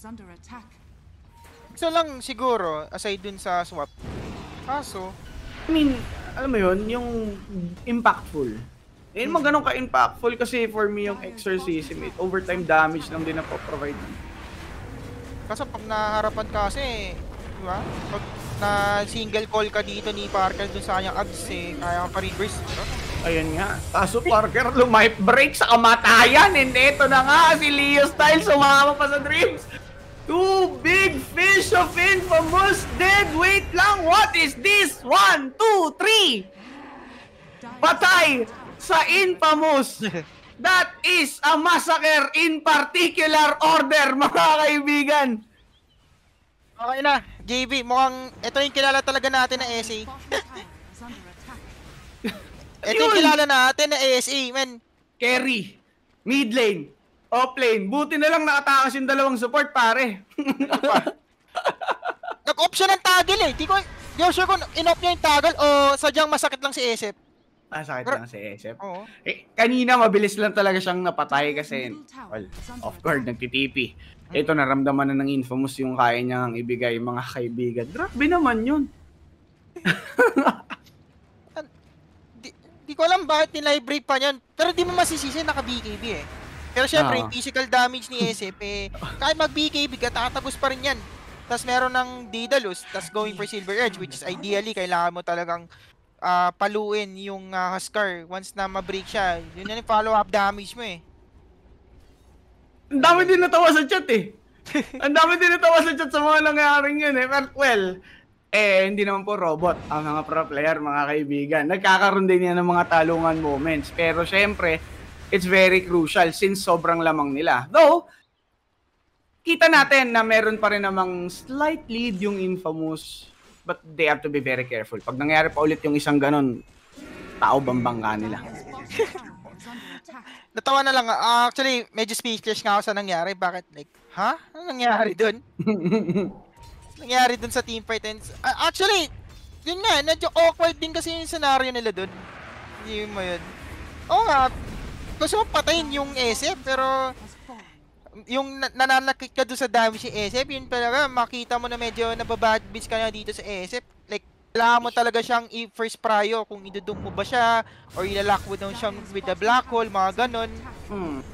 So lang siguro, aside dun sa swap. Kaso, I mean, alam mo yun, yung impactful. Eh, naman ganun ka-impactful kasi for me yung Exorcism, it overtime damage lang din na po-provide. kaso pag naharapan ka kasi, di ba? Pag na single call ka dito ni Parker dun sa kanyang abs eh, kaya ka pa reverse, diba? Ayun nga. Kaso Parker lumay break sa kamatayan. And eto na nga, si Leo Style sumama pa sa Dreams. Two big fish of Infamous dead. Wait lang, what is this? One, two, three. Patay sa Infamous. That is a massacre in particular order, mga kaibigan. Okay na, J B, mukhang ito yung kilala talaga natin na S A. Ito yung kilala natin na S A, man. Carry, mid lane, off lane. Buti na lang nakatakas yung dalawang support, pare. Nag-off siya ng toggle eh. Di ko, di ko sure kung in-off niya yung toggle o sadyang masakit lang si S F. Ah, sakit lang si S F. Oo. Eh, kanina mabilis lang talaga siyang napatay kasi, well, off guard, nagti-T P. Ito, naramdaman na ng Infamous yung kaya niyang ibigay, mga kaibigan. Grabe naman yun. di, di ko alam bakit nila i-break pa niyan. Pero di mo masisisi naka-B K B eh. Pero syempre, Ah. yung physical damage ni S F eh, kahit mag-B K B ka, tatagos pa rin yan. Tapos meron ng Daedalus, tapos going for Silver Edge, which is ideally, kailangan mo talagang uh, paluin yung uh, Huskar. Once na ma-break siya, yun na yung follow-up damage mo eh. Ang dami din natawa sa chat eh. Ang dami din natawa sa chat sa mga nangyaring yun eh. But well, eh, hindi naman po robot ang mga pro player, mga kaibigan. Nagkakaroon din yan ng mga talungan moments. Pero syempre, it's very crucial since sobrang lamang nila. Though, kita natin na meron pa rin namang slight lead yung Infamous. But they have to be very careful. Pag nangyari pa ulit yung isang ganon, tao bambangga nila. Natawa na lang, uh, actually, medyo speechless nga ako sa nangyari. Bakit? Like, ha? Ano nangyari dun? nangyari dun sa teamfight? And, uh, actually, yun nga, medyo awkward din kasi yung scenario nila dun. Hindi mo yun. Oo nga, gusto mo patayin yung S F, pero yung na nananakit ka doon sa damage si S F, yun talaga, makita mo na medyo nababad beats ka na dito sa S F. Like, kailangan mo talaga siyang i-first prio kung idudum mo ba siya, or ilalock mo down siyang with the black hole, mga ganon. Hmm.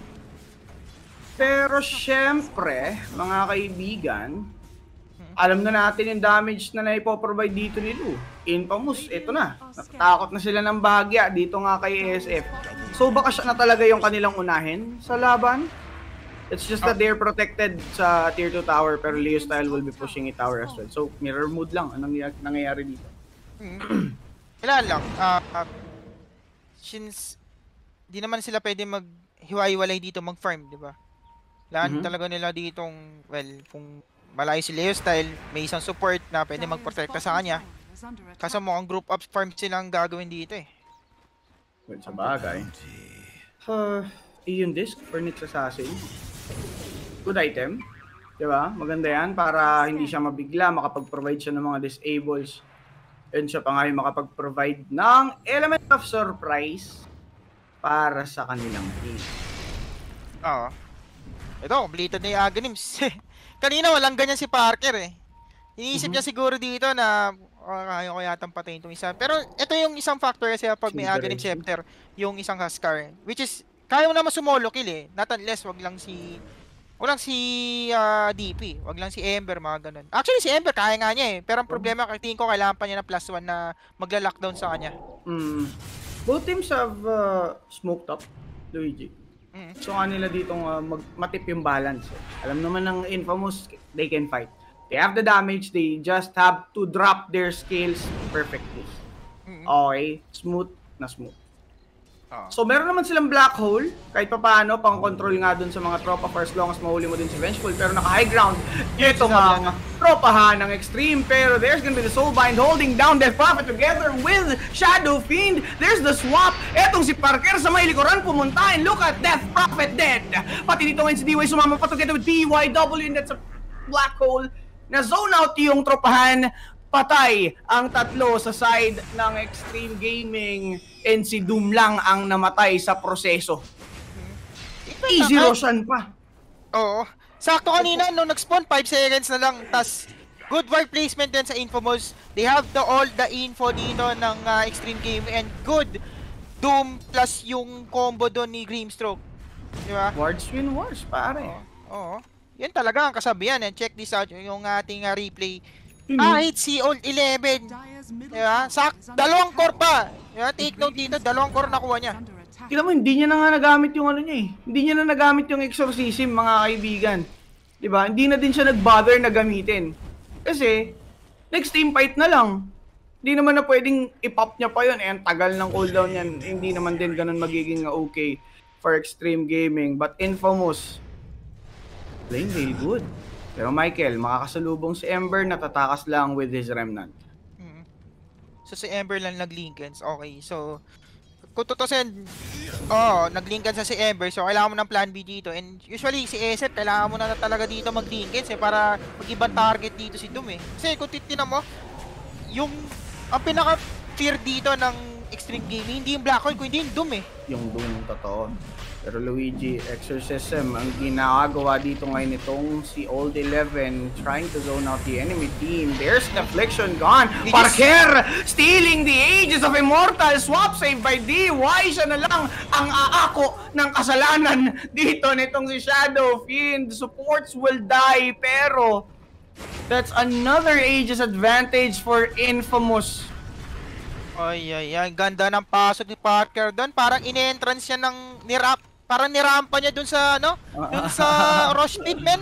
Pero syempre, mga kaibigan, alam na natin yung damage na naipoprovide dito ni Lu. Infamous, ito na. Natatakot na sila ng bahagya dito nga kay S F. So baka siya na talaga yung kanilang unahin sa laban? It's just that they're protected sa tier two tower, pero Leo Style will be pushing it tower as well. So mirror mood lang anong nangyayari dito. Hmm. Kailan lang, uh, uh, since di naman sila pwede maghiwa-hiwalay dito mag-farm, di ba? Kailangan mm-hmm. talaga nila ditong, well, kung malayo si Leo Style, may isang support na pwede magprotekta sa kanya. Kasi mukhang group up farm silang gagawin dito eh. Well, sa bagay. Uh, Iyon disc for Nix Assassin. Good item. Diba? Maganda yan para hindi siya mabigla, makapag-provide siya ng mga disables. And siya pa nga yung makapag-provide ng element of surprise para sa kanilang team. Oo. Ito, completed na yung Aghanims. Kanina walang ganyan si Parker eh. Iniisip mm-hmm. niya siguro dito na oh, kaya ko yatang patayin itong isa. Pero ito yung isang factor kasi pag may Aghanim Scepter, yung isang Huskar. Which is, kaya mo naman sumolo kill eh. Not unless wag lang si... Wag lang si uh, D P. Wag lang si Ember, mga ganun. Actually, si Ember kaya nga niya eh. Pero ang problema, tingin ko kailangan pa niya ng plus one na magla-lockdown sa kanya. Mm. Both teams have uh, smoked up, Luigi. Mm. So nga nila ditong uh, matip yung balance. Eh. Alam naman ng Infamous, they can fight. They have the damage, they just have to drop their skills perfectly. Mm. Okay, smooth na smooth. Uh. So meron naman silang black hole, kahit pa paano, pang control nga dun sa mga tropa for as long as mahuli mo din si Vengeful. Pero naka-high ground, ito mga tropahan ng Xtreme. Pero there's gonna be the Soulbind holding down Death Prophet together with Shadow Fiend. There's the swap. Etong si Parker sa may likuran pumunta, and look at Death Prophet dead. Pati dito ngayon si D Y sumama pa together with P Y W, and that's a black hole. Na zone out yung tropahan. Patay ang tatlo sa side ng Xtreme Gaming, and si Doom lang ang namatay sa proseso. Easy Roshan pa. Oo. Sakto kanina nung nag-spawn five seconds na lang, tas good ward placement din sa Infamous. They have the all the info dito ng uh, Xtreme Gaming, and good Doom plus yung combo doon ni Grimstroke. Di ba? Wards win wars, pare. Oo. Oo. Yan talaga ang kasabihan. And check this out, yung ating uh, replay. Kahit si Old eleven, diba? Sak, dalawang core pa. Diba? Take note dito, dalawang core nakuha niya. Kita mo, hindi niya na nga nagamit yung ano niya eh. Hindi niya na nagamit yung exorcism, mga kaibigan. Diba? Hindi na din siya nag-bother na gamitin. Kasi, next team fight na lang. Hindi naman na pwedeng i-pop niya pa yun. Eh, ang tagal ng cooldown yan. Hindi naman din ganun magiging okay for Xtreme Gaming. But Infamous, playing really good. Pero Michael, makakasalubong si Ember, natatakas lang with his Remnant. Mm-hmm. So si Ember lang nag-linkens. Okay, so kung tutusin, oh, nag-linkens na si Ember, so kailangan mo ng plan B dito. And usually si S F, kailangan mo na talaga dito mag-linkens eh, para mag-ibang target dito si Doom eh. Kasi kung titinan mo, yung ang pinaka-fear dito ng Xtreme Gaming, hindi yung Black Hole, kundi yung Doom eh. Yung Doom, totoo. Pero Luigi, Exorcism, ang ginagawa dito ngayon itong si Old eleven trying to zone out the enemy team. There's the Affliction gone. Parker stealing the Ages of Immortal. Swap save by D Y. Siya na lang ang aako ng kasalanan dito nitong si Shadow Fiend. Supports will die, pero that's another Ages advantage for Infamous. Ay, ay, ay. Ganda ng pasok ni Parker doon. Parang in-entrance siya ng nirap. Parang nirampa niya dun sa, ano? Dun sa Rush Pit, men.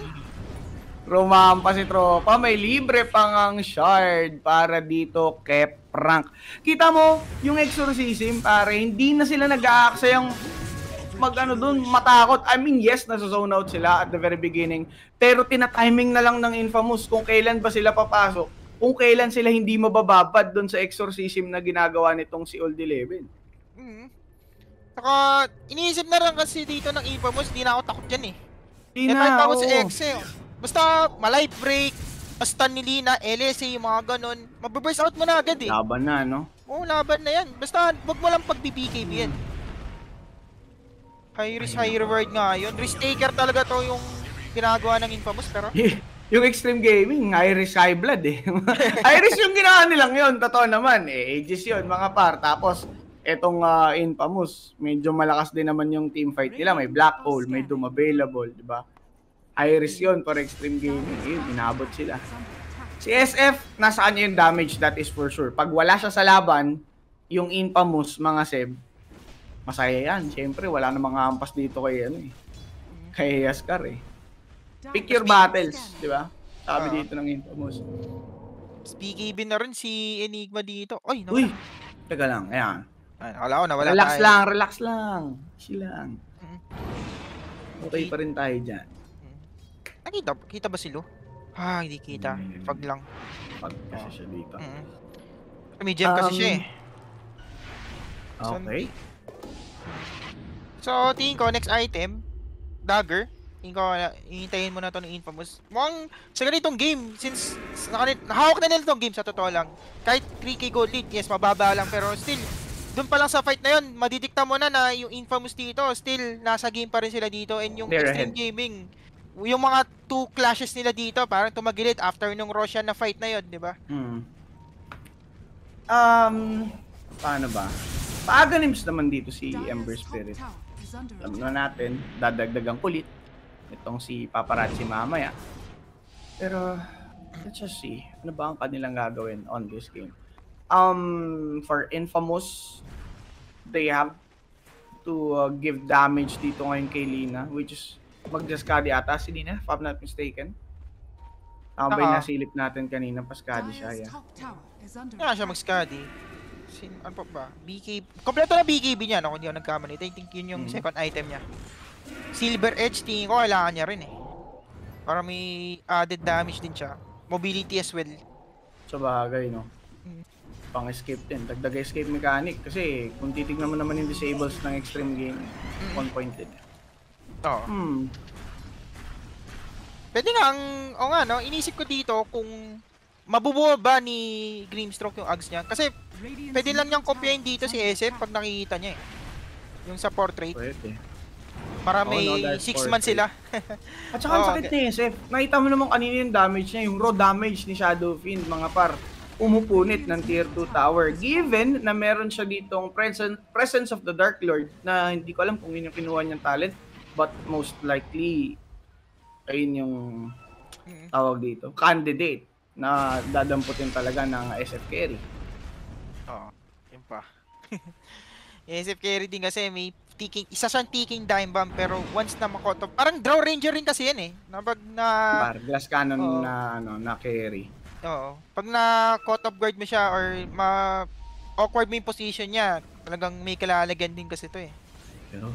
Rumampa si tropa. May libre pang ang shard para dito kay Frank. Kita mo, yung exorcism, pare, hindi na sila nag-aaksayang mag-ano dun, matakot. I mean, yes, nasa-zone out sila at the very beginning. Pero tina-timing na lang ng Infamous kung kailan ba sila papasok. Kung kailan sila hindi mabababad dun sa exorcism na ginagawa nitong si Old eleven. Mm-hmm. Saka, iniisip na rin kasi dito ng Infamous, di na ako takot dyan eh. Di na, ako sa X eh. Basta, ma-life break, basta ni Lina, L S A, yung mga ganun, mababurst out mo na agad eh. Laban na, no? Oo, laban na yan. Basta, wag mo lang pag-B K B yan. High risk, high reward nga yun. Risk taker talaga to yung ginagawa ng Infamous, pero... Yung Xtreme Gaming, Irish High Blood eh. Irish yung ginawa nilang yun, totoo naman. Eh, ages yun, mga par. Tapos, etong uh, Infamous, medyo malakas din naman yung team fight nila. May Black Hole, may Doom available, di ba? Irish yun for Xtreme Gaming. Yun, inabot sila. Si S F, nasa kanya yung damage, that is for sure. Pag wala siya sa laban, yung Infamous, mga Seb, masaya yan. Siyempre, wala na mga ampas dito kay, ano eh. Kay Yaskar eh. Pick your battles, di ba? Sabi uh, dito ng Infamous. P K B na rin si Enigma dito. Oy, nawala. Uy, taga lang, ayan. Ay, wala ko, nawala relax tayo. lang, relax lang. Chill lang. Okay pa rin tayo dyan. Nakita, kita ba silo? Ah, hindi kita. Hmm. Pag lang. Pag kasi siya dito. Mm-hmm. May gem kasi um, siya eh. Okay. So, tingin ko, next item, dagger. Tingin ko, hihintayin mo na ito ng Infamous. Mukhang sa ganitong game, since nahawak na nila itong game sa totoo lang. Kahit three K gold lead, yes, mababa lang. Pero still, dun pa lang sa fight na yun, madidikta mo na na yung Infamous dito, still, nasa game pa rin sila dito. And yung They're Xtreme ahead. Gaming, yung mga two clashes nila dito, parang tumagilid after nung Russian na fight na yun, di ba? Hmm. Um, paano ba? Paaganims naman dito si Ember Spirit. Alam na natin, dadagdagang kulit. Itong si Paparazzi mamaya. Pero, let's just see. Ano ba ang kanilang gagawin on this game? Um, for Infamous, they have to uh, give damage dito ngayon kay Lina, which is mag-Jaskadi ata si Lina, if I'm not mistaken. Tama ba yung nasilip natin kanina, Paskadi siya, yeah. Kaya siya mag-Skadi. Ano pa ba? B K B. Kompleto na B K B niya, no? Kung di ako nagkamali. I think yun yung mm-hmm. second item niya. Silver Edge, tingin ko kailangan niya rin eh. Para may added damage din siya. Mobility as well. Sa bagay, no? Mm-hmm. Pang-escape din. Dagdag escape mechanic. Kasi kung titignan mo naman yung disables ng Xtreme Game, mm-hmm. one point din. Oo. Hmm. Pwede nga, ang, o nga, no? Inisip ko dito kung mabubuo ba ni Grimstroke yung ags niya. Kasi pwede lang niyang kopyahin dito si S F pag nakikita niya eh. Yung sa portrait. Pwede. Para may six oh, no, months sila. At saka ang oh, sakit okay. ni S F. Nakita mo naman kanina yung damage niya, yung raw damage ni Shadow Fiend, mga par. Umupunit ng tier two tower. Given na meron siya ditong presence, presence of the Dark Lord na hindi ko alam kung yun yung kinuha niyang talent. But most likely, ayun yung tawag dito. Candidate na dadamputin talaga ng S F carry. Oo, yun pa. S F carry din kasi may ticking, isa siyang ticking dime bomb pero once na makoto, parang draw ranger rin kasi yan eh. Na pag na Bar, glass cannon oh, na ano, na carry. Oo. Pag na caught off guard mo siya or ma awkward mo yung position niya, talagang may kalalagyan din kasi to eh. Pero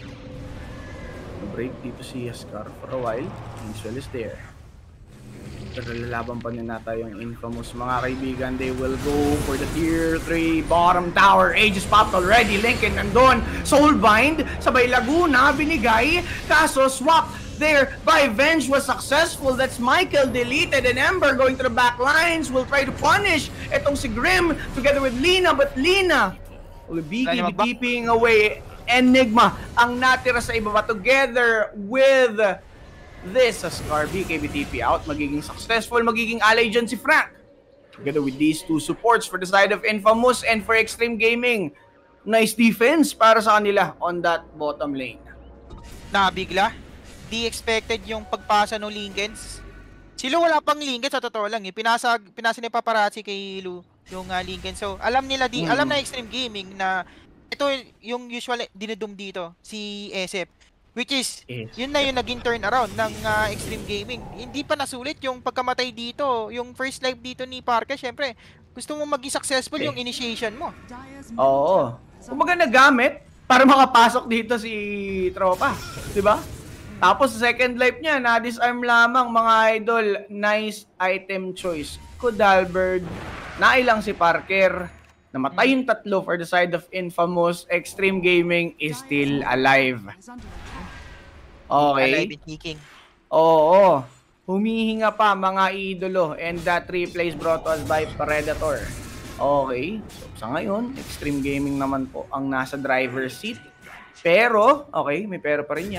break dito si Yaskar for a while. Angel is there. Pero lalaban pa nila yung Infamous, mga kaibigan. They will go for the tier three bottom tower. Aegis popped already. Lincoln nandun. Soulbind sabay Laguna binigay. Kaso swap there by Venge was successful. That's Michael deleted and Ember going to the back lines will try to punish itong si Grim together with Lina. But Lina will be keeping away Enigma ang natira sa ibaba together with this as B K B T P out, magiging successful, magiging ally dyan si Frank. Together with these two supports for the side of Infamous and for Xtreme Gaming. Nice defense para sa kanila on that bottom lane. Nabigla. Di expected yung pagpasa ng Lincolns. Sila wala pang Lincoln sa totoo lang eh. Pinasa, pinasa ni Paparazzi kay Lu yung uh, Lincoln. So alam nila, di, hmm. alam na Xtreme Gaming na ito yung usual dinudum dito, si S F. Which is, yes. Yun na yung naging turnaround ng uh, Xtreme Gaming. Hindi pa nasulit yung pagkamatay dito. Yung first life dito ni Parker, syempre, gusto mo maging successful okay. Yung initiation mo. Oo. Kumbaga nagamit para makapasok dito si Tropa. Diba? Tapos second life niya, na-disarm lamang mga idol. Nice item choice. Kudalbird, nailang si Parker. Namatay yung tatlo for the side of Infamous. Xtreme Gaming is still alive. Okay. Alive and kicking. Oo. Humihinga pa mga idolo. And that replay is brought to us by Predator. Okay. So, sa ngayon, Xtreme Gaming naman po ang nasa driver's seat. Pero, okay, may pero pa rin yan.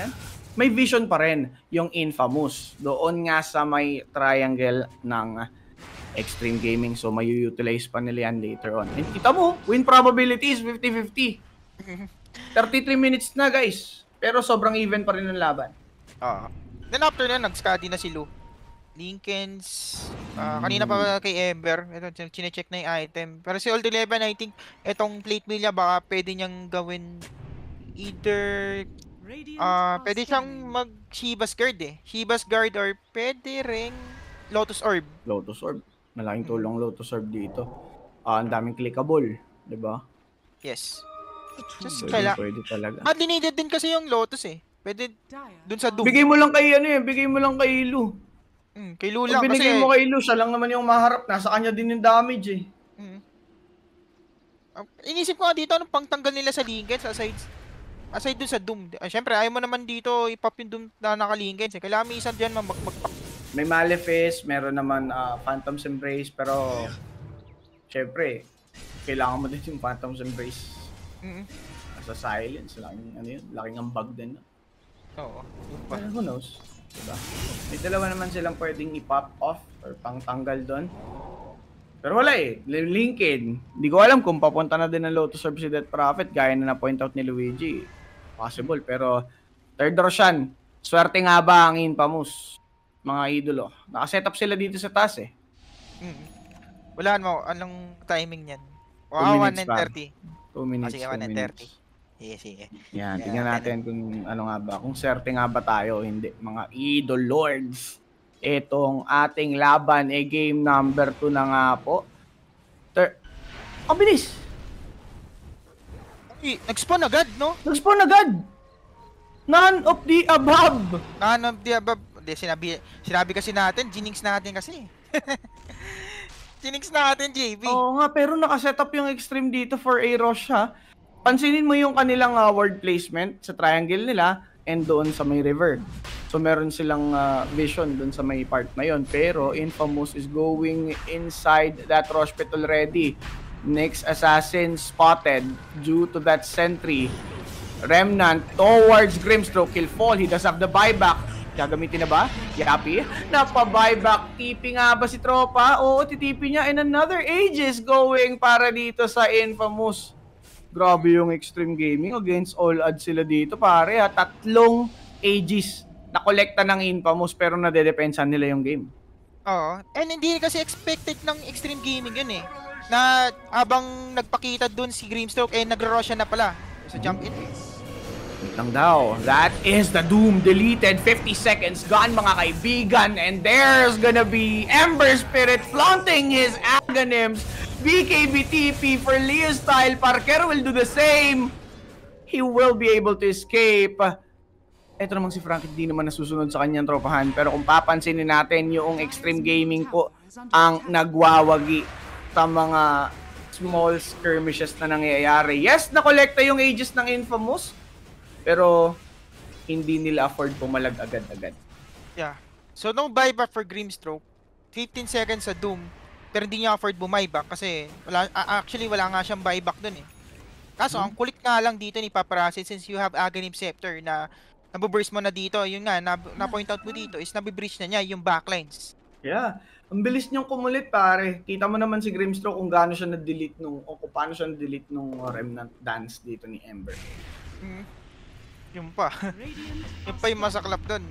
may vision pa rin yung Infamous. Doon nga sa may triangle ng Xtreme Gaming. So, may utilize pa nila yan later on. And kita mo, win probability is fifty fifty. thirty-three minutes na, guys. Pero sobrang even pa rin ng laban. Oo. Uh, then after na, nag-study na si Lou. Lincolns, uh, kanina pa kay Ember, ito, chinecheck na yung item. Pero si Old Eleven, I think, itong plate mill niya, baka pwede niyang gawin either, uh, pwede siyang mag Shiva's Guard eh. Shiva's Guard or pwede ring Lotus Orb. Lotus Orb. Malaking tulong Lotus Orb dito. Uh, ang daming clickable, di ba? Yes. Just pwede, kaila, pwede talaga. At needed din kasi yung Lotus eh. Pwede dun sa Doom. Bigay mo lang kay ano eh, bigay mo lang kay Lu. Mm, kay Lu lang kasi. Binigay mo kay Lu, siya lang naman yung maharap. Nasa kanya din yung damage eh. Mm. Uh, inisip ko nga dito, anong pangtanggal nila sa Lincolns aside, aside dun sa Doom. Uh, Siyempre, ayaw mo naman dito ipop yung Doom na naka-Lincolns eh. Kailangan may isang dyan magbagpak. May Malefice, meron naman uh, Phantom's Embrace, pero syempre, kailangan mo din yung Phantom's Embrace. Mm-hmm. Sa silence, laking, ano yun, laking ambag din. Oo. Well, who knows? Diba? May dalawa naman silang pwedeng i-pop off or pang-tanggal doon. Pero wala eh. Lincoln, hindi ko alam kung papunta na din ng Lotus Orb si Death Prophet, gaya na na-point out ni Luigi. Possible, pero third Roshan, swerte nga ba ang Infamous? Mga idolo. Nakaset up sila dito sa taas eh. Mm-hmm. Wala mo, anong timing niyan? Wow, one and thirty. two minutes, oh, sige, one and thirty. Sige, sige. Yan, yeah, tingnan natin kung ano nga ba. Kung swerte nga ba tayo, hindi. Mga idol lords. Itong ating laban, eh, game number two na nga po. Ter Ang bilis! Ay, nag-spawn agad, no? Nag-spawn agad! None of the above! None of the above. Hindi, sinabi, sinabi kasi natin, jinx natin kasi. Jinx natin, J B. Oo nga, pero nakaset up yung Xtreme dito for a rush ha. Pansinin mo yung kanilang uh, word placement sa triangle nila and doon sa may river. So meron silang uh, vision doon sa may part na yon. Pero Infamous is going inside that rush pit already. Next assassin spotted due to that sentry. Remnant towards Grimstroke. He'll fall. He does have the buyback. Gagamitin na ba? Yapi. Napa-buyback. Tipi nga ba si Tropa? Oo, titipi niya. And another Aegis going para dito sa Infamous. Grabe yung Xtreme Gaming. Against all odds sila dito, pare. Ha? Tatlong Aegis na kolekta ng Infamous pero nadedepensan nila yung game. Oo. And hindi kasi expected ng Xtreme Gaming yun eh. Na habang nagpakita dun si Grimstroke, eh nagro-rush na pala. So jump in. Wait lang daw. That is the Doom deleted. fifty seconds gone, mga kaibigan. And there's gonna be Ember Spirit flaunting his Aghanims. B K B T P for Leo Style. Parker will do the same. He will be able to escape. Ito namang si Frank, hindi naman nasusunod sa kanyang tropahan. Pero kung papansinin natin, yung Xtreme Gaming po ang nagwawagi sa mga small skirmishes na nangyayari. Yes, nakolekta yung Aegis ng Infamous. Pero hindi nila afford pumalag agad-agad. Yeah. So no buyback for Grimstroke. fifteen seconds sa Doom. Pero hindi niya afford bumuyback kasi wala, actually wala nga siyang buyback dun eh. Kaso hmm. ang kulit nga lang dito ni Paparazzi, since you have Aghanim Scepter na nabuburst mo na dito, yun nga, na, na point out mo dito is nabibreach na niya yung backlines. Yeah. Ang bilis niyang kumulit, pare. Kita mo naman si Grimstroke kung gaano siya na-delete nung, o kung paano siya na-delete nung Remnant dance dito ni Ember. Hmm. Yung pa. Yung pa yung masaklap dun.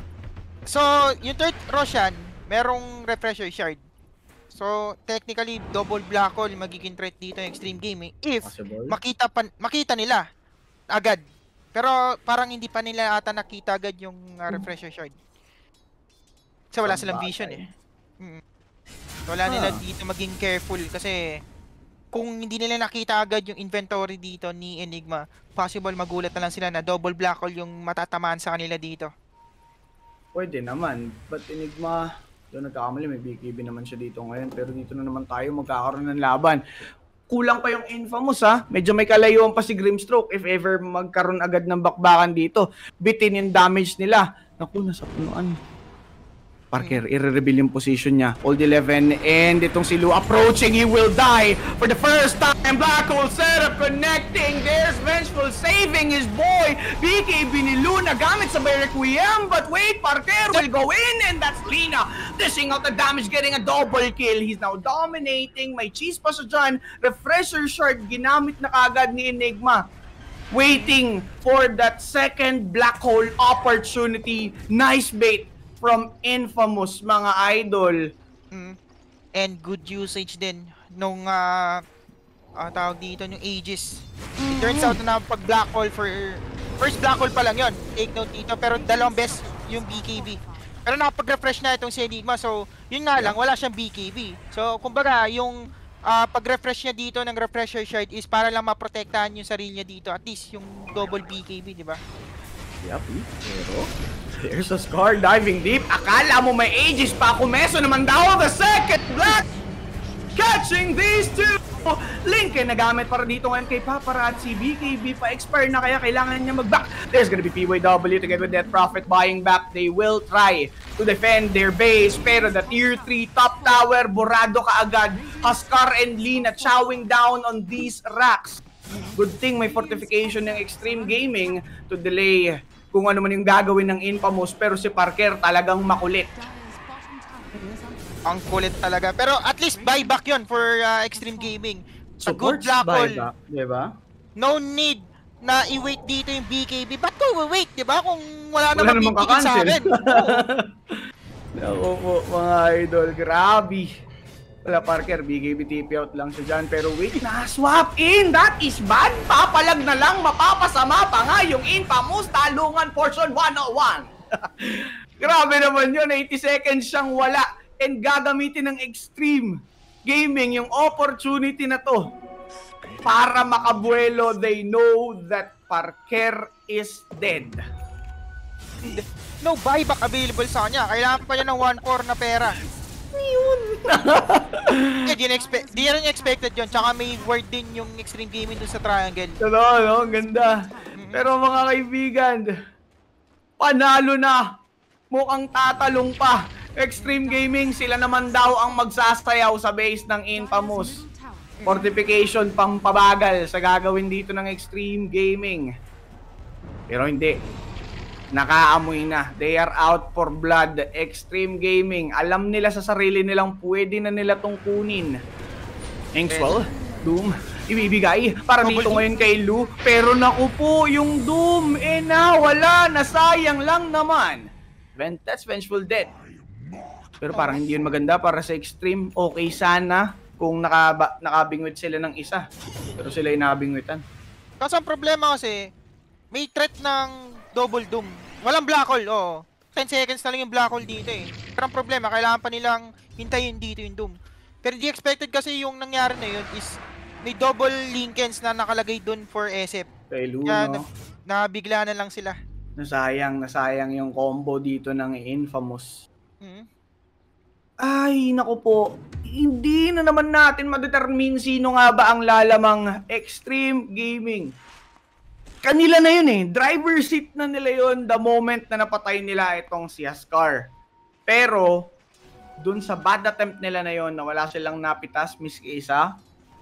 So, yung third Roshan, merong refresher shard. So, technically, double black hole magiging threat dito yung Xtreme Gaming if Possible. makita pa, makita nila agad. Pero parang hindi pa nila ata nakita agad yung uh, refresher shard. Kasi wala silang vision eh. Mm-hmm. Wala huh. nila dito maging careful kasi kung hindi nila nakita agad yung inventory dito ni Enigma, possible magulat na lang sila na double black hole yung matatamaan sa kanila dito. Pwede naman. But Enigma, doon nagkakamali, may B K B naman siya dito ngayon. Pero dito na naman tayo magkakaroon ng laban. Kulang pa yung Infamous ha. Medyo may kalayuan pa si Grimstroke if ever magkaroon agad ng bakbakan dito. Bitin yung damage nila. Naku, nasa punuan. Parker, i-reveal yung position niya. Hold eleven, and itong si Lu approaching, he will die for the first time. Black hole setup connecting. There's Vengeful saving his boy. B K B ni Lu nagamit sa by Requiem, but wait, Parker will go in, and that's Lina dishing out the damage, getting a double kill. He's now dominating. May cheese pa siya dyan. Refresher shard, ginamit na kagad ni Enigma. Waiting for that second black hole opportunity. Nice bait from Infamous, mga idol. Mm. And good usage din nung uh, uh, tawag dito, yung Aegis. It turns out na pag black hole for first black hole pa lang yon. Take note dito, pero dalawang best yung B K B. Pero nakapag-refresh na itong si Enigma, so yun nga lang, wala siyang B K B. So kumbaga, yung uh, pag-refresh niya dito ng refresher shard is para lang maprotektahan yung sarili niya dito, at least yung double B K B, di ba? Yup, pero there's a Scar diving deep. Akala mo may Aegis pa. Kumeso naman daw the second black. Catching these two. Lincoln nagamit para dito ngayon kay Paparazzi. B K B pa expire na, kaya kailangan niya mag-back. There's gonna be P Y W together with Death Prophet buying back. They will try to defend their base, pero the tier three top tower burado kaagad. Huskar and Lina chowing down on these racks. Good thing may fortification ng Xtreme Gaming to delay kung ano man yung gagawin ng Infamous, pero si Parker talagang makulit. Ang kulit talaga. Pero at least buyback yon for uh, Xtreme Gaming. Sa good Supports black hole. buyback, diba? No need na i-wait dito yung B K B. Ba't ko wait, diba? Kung wala, Wala namang namang bibigyan sa kakancel. akin. Naku po, mga idol. Grabe. Wala, Parker, B K B T P out lang siya dyan. Pero wait, na-swap in! That is bad! Papalag na lang, mapapasama pa nga yung Infamous Talungan Portion one oh one. Grabe naman yun, eighty seconds siyang wala. And gagamitin ng Xtreme Gaming yung opportunity na to para makabuelo. They know that Parker is dead. No buyback available sa kanya. Kailangan pa niya ng one four na pera. Yun. Eh, di, expect, di rin expected yun. Tsaka may word din yung Xtreme Gaming dun sa triangle. Totoo, no? Ganda. Pero mga kaibigan, panalo na. Mukhang tatalong pa. Xtreme Gaming, sila naman daw ang magsasayaw sa base ng Infamous. Fortification pang pabagal sa gagawin dito ng Xtreme Gaming. Pero hindi. Nakaamoy na. They are out for blood. Xtreme Gaming, alam nila sa sarili nilang pwede na nila tong kunin. Engswell, Doom, ibibigay para dito ngayon kay Lu. Pero naku po, yung Doom, eh nawala, nasayang lang naman. That's Vengeful dead. Pero parang hindi yun maganda para sa Xtreme. Okay sana kung nakaba, nakabingwit sila ng isa. Pero sila yung nakabingwitan. Kasi ang problema kasi, may threat ng double Doom. Walang black hole, oo. ten seconds na lang yung black hole dito eh. Pero ang problema, kailangan pa nilang hintayin dito yung Doom. Pero di expected kasi yung nangyari na yun is may double Lincolns na nakalagay dun for S F. Kay Lu, Kaya no? na, nabigla na lang sila. Nasayang, nasayang yung combo dito ng Infamous. Hmm? Ay, naku po. Hindi na naman natin madetermine sino nga ba ang lalamang Xtreme Gaming. Kanila na yun eh. Driver seat na nila yun the moment na napatay nila itong si Huskar. Pero, dun sa bad attempt nila na yun, na wala silang napitas, miski isa,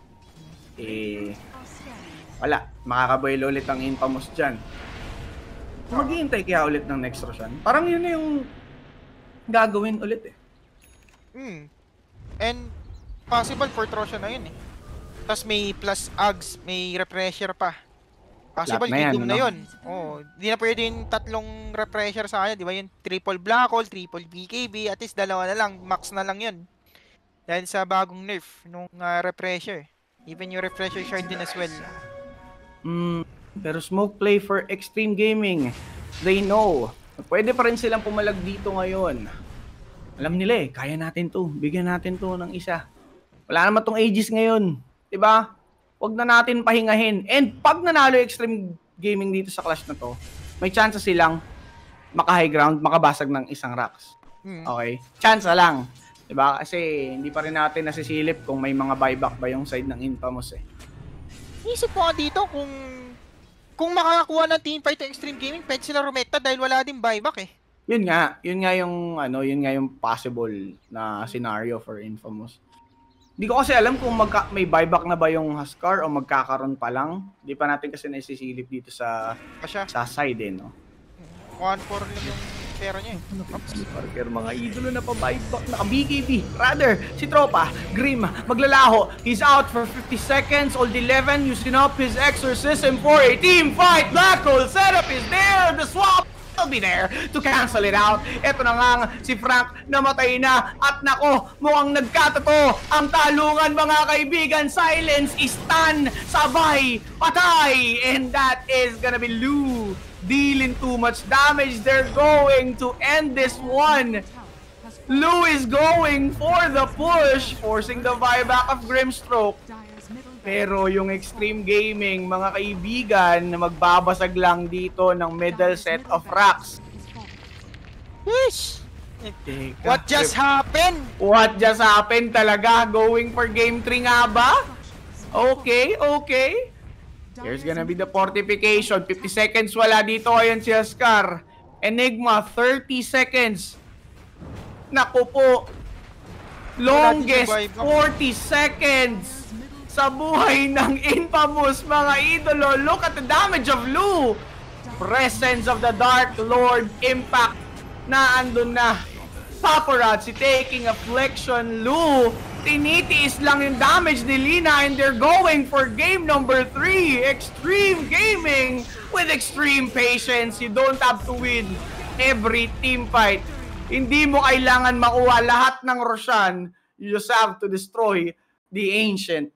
eh, wala. Makakaboil ulit ang Infamous dyan. Maghihintay kaya ulit ng next Roshan. Parang yun na yung gagawin ulit eh. Hmm. And, possible for Trosha na yun eh. Tapos may plus Ags, may refresher pa. Possible, na yan, Doom ano? na yun. Oo. Di na pwede yung tatlong refresher sa kanya, di ba? Yung triple black hole, triple B K B, at least dalawa na lang, max na lang yun. Dahil sa bagong nerf, nung uh, refresher. Even yung refresher shard din as well. Mm, pero smoke play for Xtreme Gaming. They know. Pwede pa rin silang pumalag dito ngayon. Alam nila eh, kaya natin to. Bigyan natin to ng isa. Wala naman tong Aegis ngayon. Diba? Huwag na natin pahingahin. And pag nanalo yung Xtreme Gaming dito sa clash na to, may chance silang maka-high ground, makabasag ng isang racks. Hmm. Okay? Chance lang. Diba? Kasi hindi pa rin natin nasisilip kung may mga buyback ba yung side ng Infamous eh. Isip ko nga dito kung kung makakakuha ng teamfight ng Xtreme Gaming, pwede sila rumekta dahil wala din buyback eh. Yun nga, yun nga yung ano, yun nga yung possible na scenario for Infamous. Hindi ko kasi alam kung magka, may buyback na ba yung Huskar o magkakaroon pa lang. Hindi pa natin kasi nasisilip dito sa Pasya. sa side eh, no? one four lang yung pera niya eh. Si Parker, mga idolo na pa-buyback na B K B. Rather, si Tropa, Grim, maglalaho. He's out for fifty seconds. Old eleven using up his exorcism for a team fight. Black hole setup is there. The swap will be there to cancel it out. Ito na nga si Frank, namatay na. At nako, mukhang nagkatato ang talungan mga kaibigan. Silence is stun, sabay, patay. And that is gonna be Lou. Dealing too much damage. They're going to end this one. Lou is going for the push, forcing the buyback of Grimstroke. Pero yung Xtreme Gaming, mga kaibigan, na magbabasag lang dito ng middle set of racks. Wish! Teka, What just happened? What just happened talaga? Going for game three nga ba? Okay, okay. There's gonna be the fortification. fifty seconds wala dito. Ayan si Huskar. Enigma, thirty seconds. Naku po. Longest forty seconds sa buhay ng Infamous, mga idolo. Look at the damage of Lou. Presence of the Dark Lord. Impact na andun na. Paparazzi taking affliction. Lou, tinitiis lang yung damage ni Lina, and they're going for game number three. Xtreme Gaming with extreme patience. You don't have to win every team fight. Hindi mo kailangan makuha lahat ng Roshan. You just have to destroy the Ancient.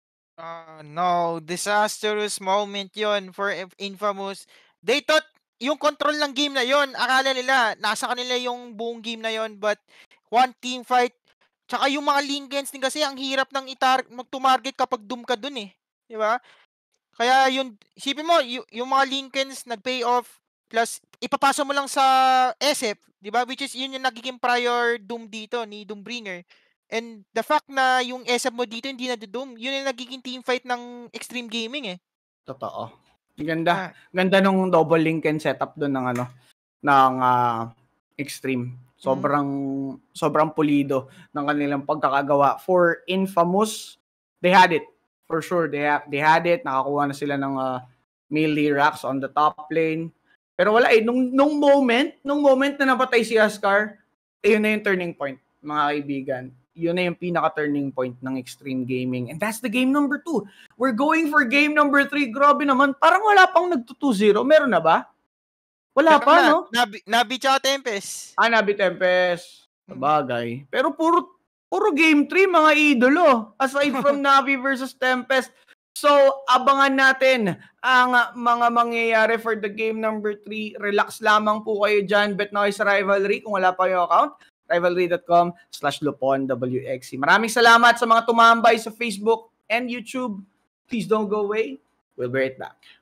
Uh, no, disastrous moment yon for Infamous. They thought yung control ng game na yon, akala nila nasa kanila yung buong game na yon, but one team fight. Tsaka yung mga Lincolns din kasi ang hirap ng itar mag-to-market kapag doom ka dun eh. Di ba? Kaya yun, isipin mo, y- yung mga Lincolns nag-pay off, plus ipapasa mo lang sa S F, di ba? Which is yun yung nagiging prior doom dito ni Doombringer. And the fact na yung S F mo dito hindi na doom, yun yung nagiging team fight ng Xtreme Gaming eh. Totoo. Ganda. Ah. Ganda nung double Lincoln setup doon ng ano, ng uh, Xtreme. Sobrang mm. sobrang pulido ng kanilang pagkakagawa. For Infamous, they had it. For sure, they ha- they had it. Nakakuha na sila ng uh, melee racks on the top lane. Pero wala eh, nung, nung moment, nung moment na napatay si Huskar, ayun na yung turning point, mga kaibigan. Yun na yung pinaka-turning point ng Xtreme Gaming. And that's the game number two. We're going for game number three. Grabe naman. Parang wala pang nagto two zero. Meron na ba? Wala pa, na, no? Nabi, Nabi tsaka Tempest. Ah, Nabi Tempest. Sabagay. Pero puro, puro game three, mga idolo. Aside from Navi versus Tempest. So, abangan natin ang mga mangyayari for the game number three. Relax lamang po kayo dyan. Bet na kayo sa Rivalry kung wala pa yung account. rivalry.com slash Lupon W X C. Maraming salamat sa mga tumambay sa Facebook and YouTube. Please don't go away. We'll be right back.